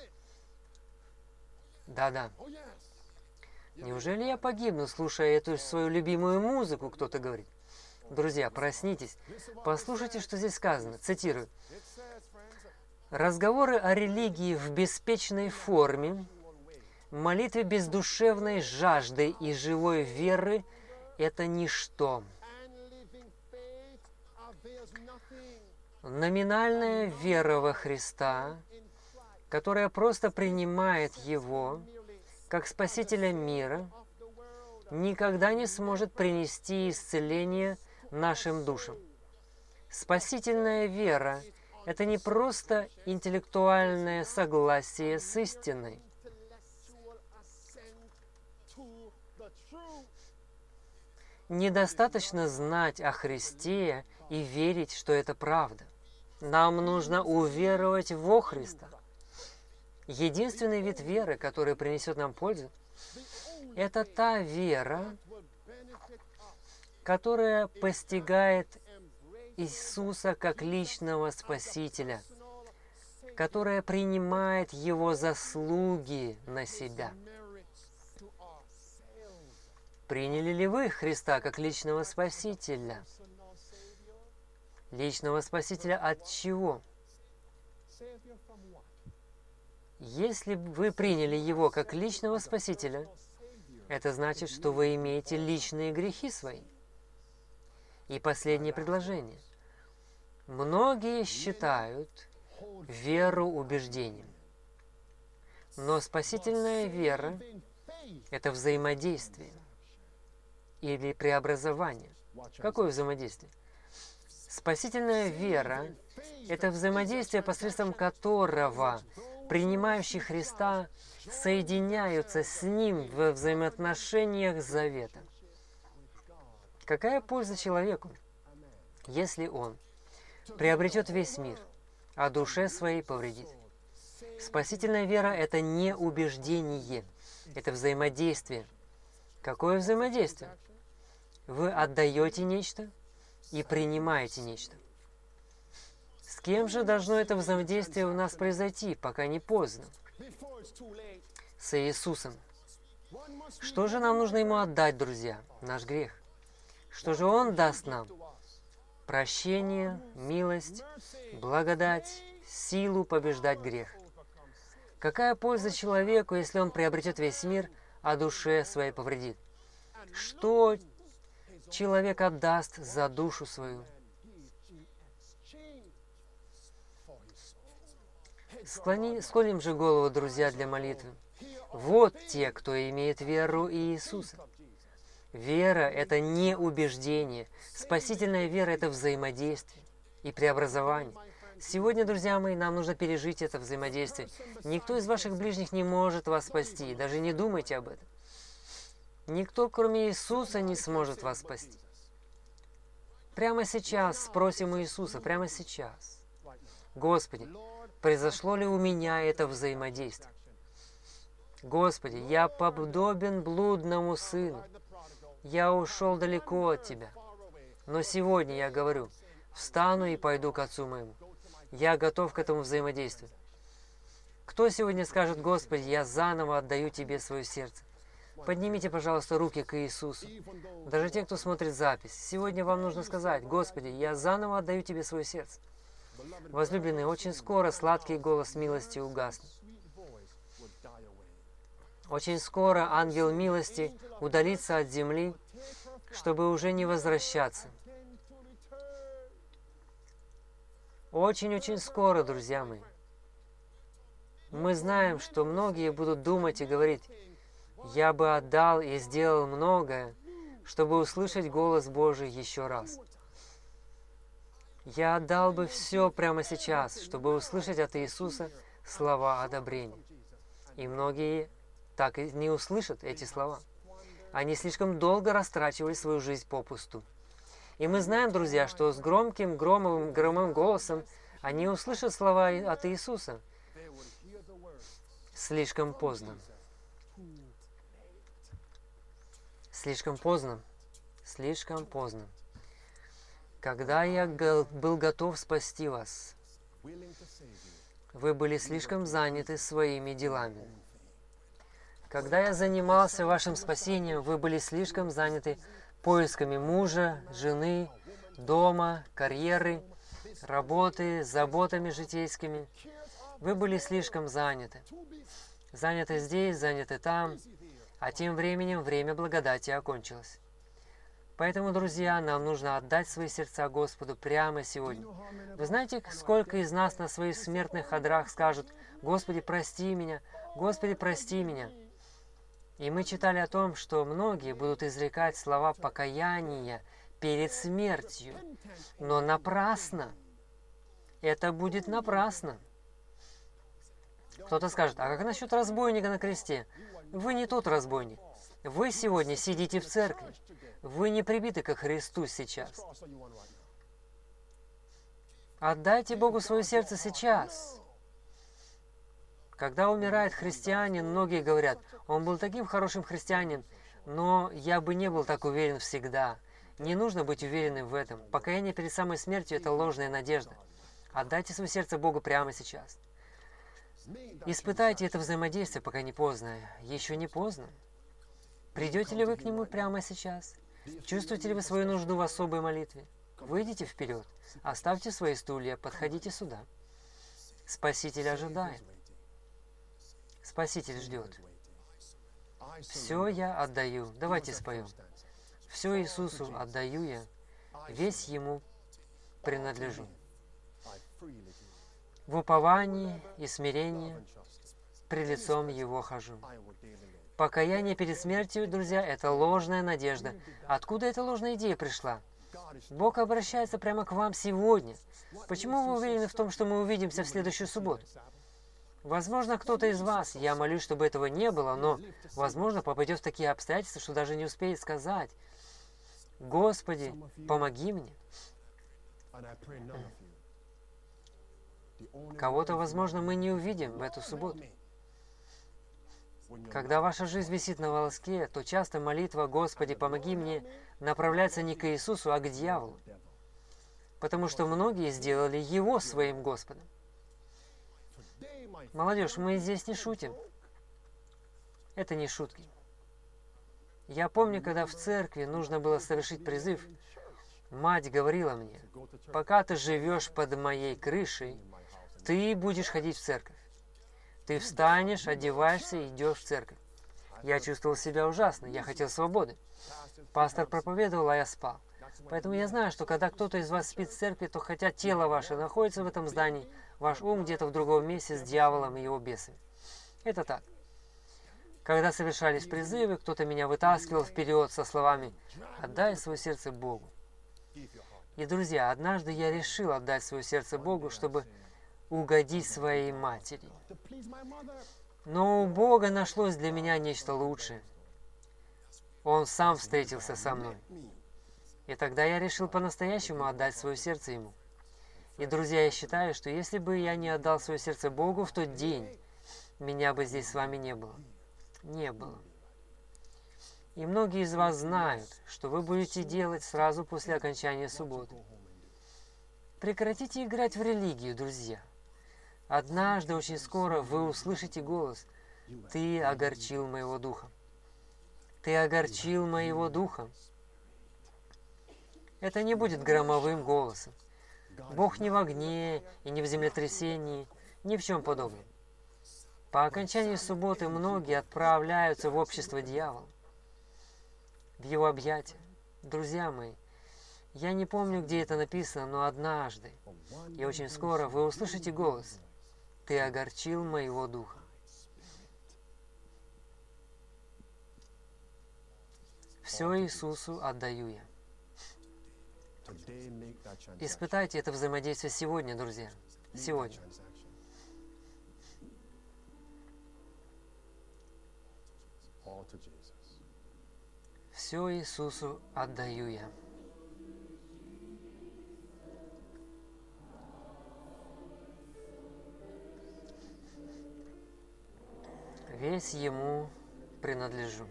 Да-да. Неужели я погибну, слушая эту свою любимую музыку, кто-то говорит. Друзья, проснитесь. Послушайте, что здесь сказано. Цитирую. «Разговоры о религии в беспечной форме, молитве без душевной жажды и живой веры – это ничто. Номинальная вера во Христа, которая просто принимает Его как Спасителя мира, никогда не сможет принести исцеление нашим душам. Спасительная вера – это не просто интеллектуальное согласие с истиной. Недостаточно знать о Христе и верить, что это правда. Нам нужно уверовать во Христа. Единственный вид веры, который принесет нам пользу, это та вера, которая постигает Иисуса как личного Спасителя, которая принимает Его заслуги на себя. Приняли ли вы Христа как личного Спасителя? Личного Спасителя от чего? Если вы приняли Его как личного Спасителя, это значит, что вы имеете личные грехи свои. И последнее предложение. Многие считают веру убеждением. Но спасительная вера – это взаимодействие или преобразование. Какое взаимодействие? Спасительная вера – это взаимодействие, посредством которого принимающие Христа соединяются с Ним в взаимоотношениях завета. Какая польза человеку, если он приобретет весь мир, а душе своей повредит? Спасительная вера – это не убеждение, это взаимодействие. Какое взаимодействие? Вы отдаете нечто и принимаете нечто. С кем же должно это взаимодействие у нас произойти, пока не поздно? С Иисусом. Что же нам нужно Ему отдать, друзья? Наш грех. Что же Он даст нам? Прощение, милость, благодать, силу побеждать грех. Какая польза человеку, если он приобретет весь мир, а душе своей повредит? Что человек отдаст за душу свою? Склоним же голову, друзья, для молитвы. Вот те, кто имеет веру Иисуса. Вера – это не убеждение. Спасительная вера – это взаимодействие и преобразование. Сегодня, друзья мои, нам нужно пережить это взаимодействие. Никто из ваших ближних не может вас спасти. Даже не думайте об этом. Никто, кроме Иисуса, не сможет вас спасти. Прямо сейчас спросим у Иисуса, прямо сейчас. Господи, произошло ли у меня это взаимодействие? Господи, я подобен блудному сыну. Я ушел далеко от Тебя. Но сегодня я говорю, встану и пойду к Отцу моему. Я готов к этому взаимодействию. Кто сегодня скажет: Господи, я заново отдаю Тебе свое сердце? Поднимите, пожалуйста, руки к Иисусу. Даже те, кто смотрит запись. Сегодня вам нужно сказать: Господи, я заново отдаю Тебе свое сердце. Возлюбленные, очень скоро сладкий голос милости угаснет. Очень скоро ангел милости удалится от земли, чтобы уже не возвращаться. Очень-очень скоро, друзья мои. Мы знаем, что многие будут думать и говорить: я бы отдал и сделал многое, чтобы услышать голос Божий еще раз. Я отдал бы все прямо сейчас, чтобы услышать от Иисуса слова одобрения. И многие так и не услышат эти слова. Они слишком долго растрачивали свою жизнь попусту. И мы знаем, друзья, что с громким, громовым голосом они услышат слова от Иисуса. Слишком поздно. Слишком поздно. Слишком поздно. Когда я был готов спасти вас, вы были слишком заняты своими делами. Когда я занимался вашим спасением, вы были слишком заняты поисками мужа, жены, дома, карьеры, работы, заботами житейскими. Вы были слишком заняты. Заняты здесь, заняты там, а тем временем время благодати окончилось. Поэтому, друзья, нам нужно отдать свои сердца Господу прямо сегодня. Вы знаете, сколько из нас на своих смертных одрах скажут: «Господи, прости меня! Господи, прости меня!» И мы читали о том, что многие будут изрекать слова покаяния перед смертью. Но напрасно. Это будет напрасно. Кто-то скажет: а как насчет разбойника на кресте? Вы не тот разбойник. Вы сегодня сидите в церкви. Вы не прибиты ко Христу сейчас. Отдайте Богу свое сердце сейчас. Когда умирает христианин, многие говорят: он был таким хорошим христианином, но я бы не был так уверен всегда. Не нужно быть уверенным в этом. Покаяние перед самой смертью – это ложная надежда. Отдайте свое сердце Богу прямо сейчас. Испытайте это взаимодействие, пока не поздно. Еще не поздно. Придете ли вы к Нему прямо сейчас? Чувствуете ли вы свою нужду в особой молитве? Выйдите вперед, оставьте свои стулья, подходите сюда. Спаситель ожидает. Спаситель ждет. Все я отдаю. Давайте споем. Все Иисусу отдаю я, весь Ему принадлежу. В уповании и смирении пред лицом Его хожу. Покаяние перед смертью, друзья, это ложная надежда. Откуда эта ложная идея пришла? Бог обращается прямо к вам сегодня. Почему вы уверены в том, что мы увидимся в следующую субботу? Возможно, кто-то из вас, я молюсь, чтобы этого не было, но, возможно, попадет в такие обстоятельства, что даже не успеет сказать: «Господи, помоги мне». Кого-то, возможно, мы не увидим в эту субботу. Когда ваша жизнь висит на волоске, то часто молитва «Господи, помоги мне» направляется не к Иисусу, а к дьяволу. Потому что многие сделали Его своим Господом. Молодежь, мы здесь не шутим. Это не шутки. Я помню, когда в церкви нужно было совершить призыв, мать говорила мне: «Пока ты живешь под моей крышей, ты будешь ходить в церковь. Ты встанешь, одеваешься и идешь в церковь». Я чувствовал себя ужасно, я хотел свободы. Пастор проповедовал, а я спал. Поэтому я знаю, что когда кто-то из вас спит в церкви, то хотя тело ваше находится в этом здании, ваш ум где-то в другом месте с дьяволом и его бесами. Это так. Когда совершались призывы, кто-то меня вытаскивал вперед со словами: «Отдай свое сердце Богу». И, друзья, однажды я решил отдать свое сердце Богу, чтобы угодить своей матери. Но у Бога нашлось для меня нечто лучшее. Он сам встретился со мной. И тогда я решил по-настоящему отдать свое сердце Ему. И, друзья, я считаю, что если бы я не отдал свое сердце Богу в тот день, меня бы здесь с вами не было. Не было. И многие из вас знают, что вы будете делать сразу после окончания субботы. Прекратите играть в религию, друзья. Однажды, очень скоро, вы услышите голос: «Ты огорчил моего духа». «Ты огорчил моего духа». Это не будет громовым голосом. Бог не в огне и не в землетрясении, ни в чем подобном. По окончании субботы многие отправляются в общество дьявола, в его объятия. Друзья мои, я не помню, где это написано, но однажды и очень скоро вы услышите голос: «Ты огорчил моего духа». Все Иисусу отдаю я. Испытайте это взаимодействие сегодня, друзья. Сегодня. Все Иисусу отдаю я. Весь Ему принадлежу.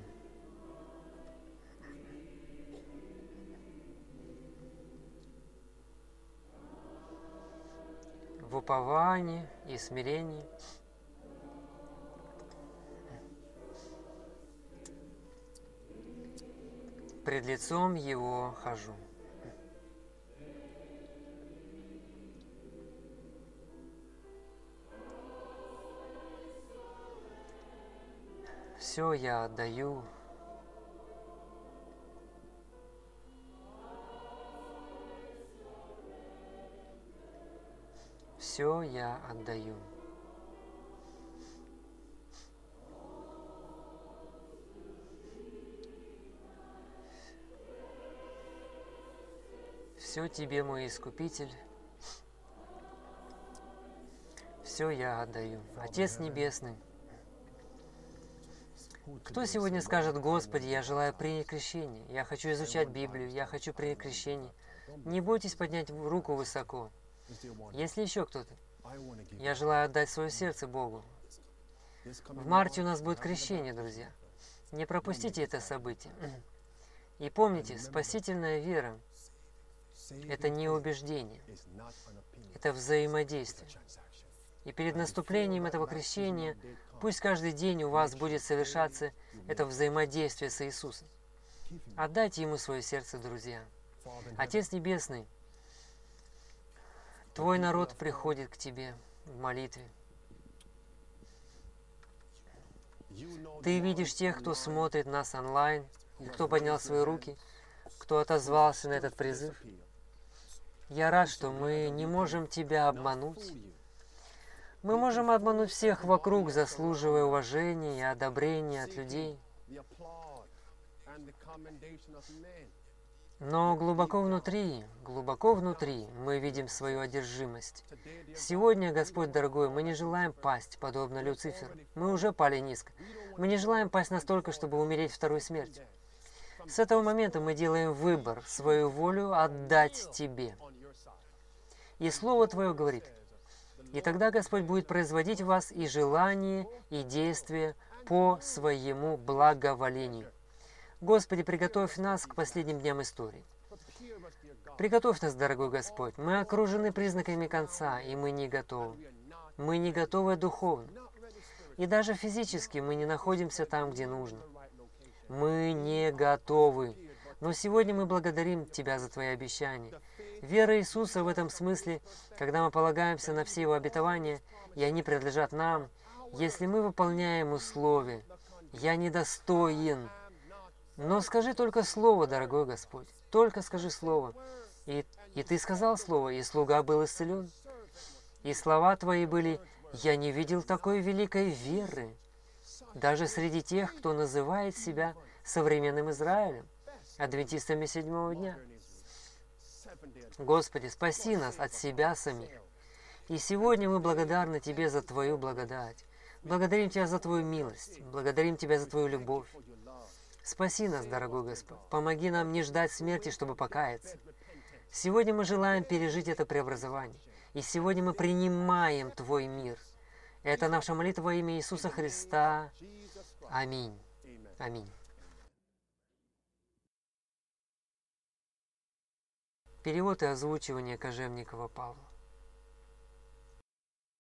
В уповании и смирении пред лицом Его хожу. Все я отдаю. Все я отдаю. Все Тебе, мой Искупитель, все я отдаю. Отец Небесный, кто сегодня скажет: «Господи, я желаю принять крещение, я хочу изучать Библию, я хочу принять крещение»? Не бойтесь поднять руку высоко. Если еще кто-то: «Я желаю отдать свое сердце Богу». В марте у нас будет крещение, друзья. Не пропустите это событие. И помните, спасительная вера – это не убеждение, это взаимодействие. И перед наступлением этого крещения пусть каждый день у вас будет совершаться это взаимодействие с Иисусом. Отдайте Ему свое сердце, друзья. Отец Небесный, Твой народ приходит к Тебе в молитве. Ты видишь тех, кто смотрит нас онлайн, и кто поднял свои руки, кто отозвался на этот призыв. Я рад, что мы не можем Тебя обмануть. Мы можем обмануть всех вокруг, заслуживая уважения и одобрения от людей. Но глубоко внутри мы видим свою одержимость. Сегодня, Господь дорогой, мы не желаем пасть, подобно Люциферу. Мы уже пали низко. Мы не желаем пасть настолько, чтобы умереть второй смертью. С этого момента мы делаем выбор, свою волю отдать Тебе. И Слово Твое говорит: и тогда Господь будет производить в вас и желание, и действие по Своему благоволению. Господи, приготовь нас к последним дням истории. Приготовь нас, дорогой Господь. Мы окружены признаками конца, и мы не готовы. Мы не готовы духовно. И даже физически мы не находимся там, где нужно. Мы не готовы. Но сегодня мы благодарим Тебя за Твои обещания. Вера Иисуса в этом смысле, когда мы полагаемся на все Его обетования, и они принадлежат нам, если мы выполняем условия. Я недостоин. Но скажи только слово, дорогой Господь. Только скажи слово. И Ты сказал слово, и слуга был исцелен. И слова Твои были: «Я не видел такой великой веры, даже среди тех, кто называет себя современным Израилем, адвентистами седьмого дня». Господи, спаси нас от себя самих. И сегодня мы благодарны Тебе за Твою благодать. Благодарим Тебя за Твою милость. Благодарим Тебя за Твою любовь. Спаси нас, дорогой Господь. Помоги нам не ждать смерти, чтобы покаяться. Сегодня мы желаем пережить это преобразование. И сегодня мы принимаем Твой мир. Это наша молитва во имя Иисуса Христа. Аминь. Аминь. Перевод и озвучивание Кожевникова Павла.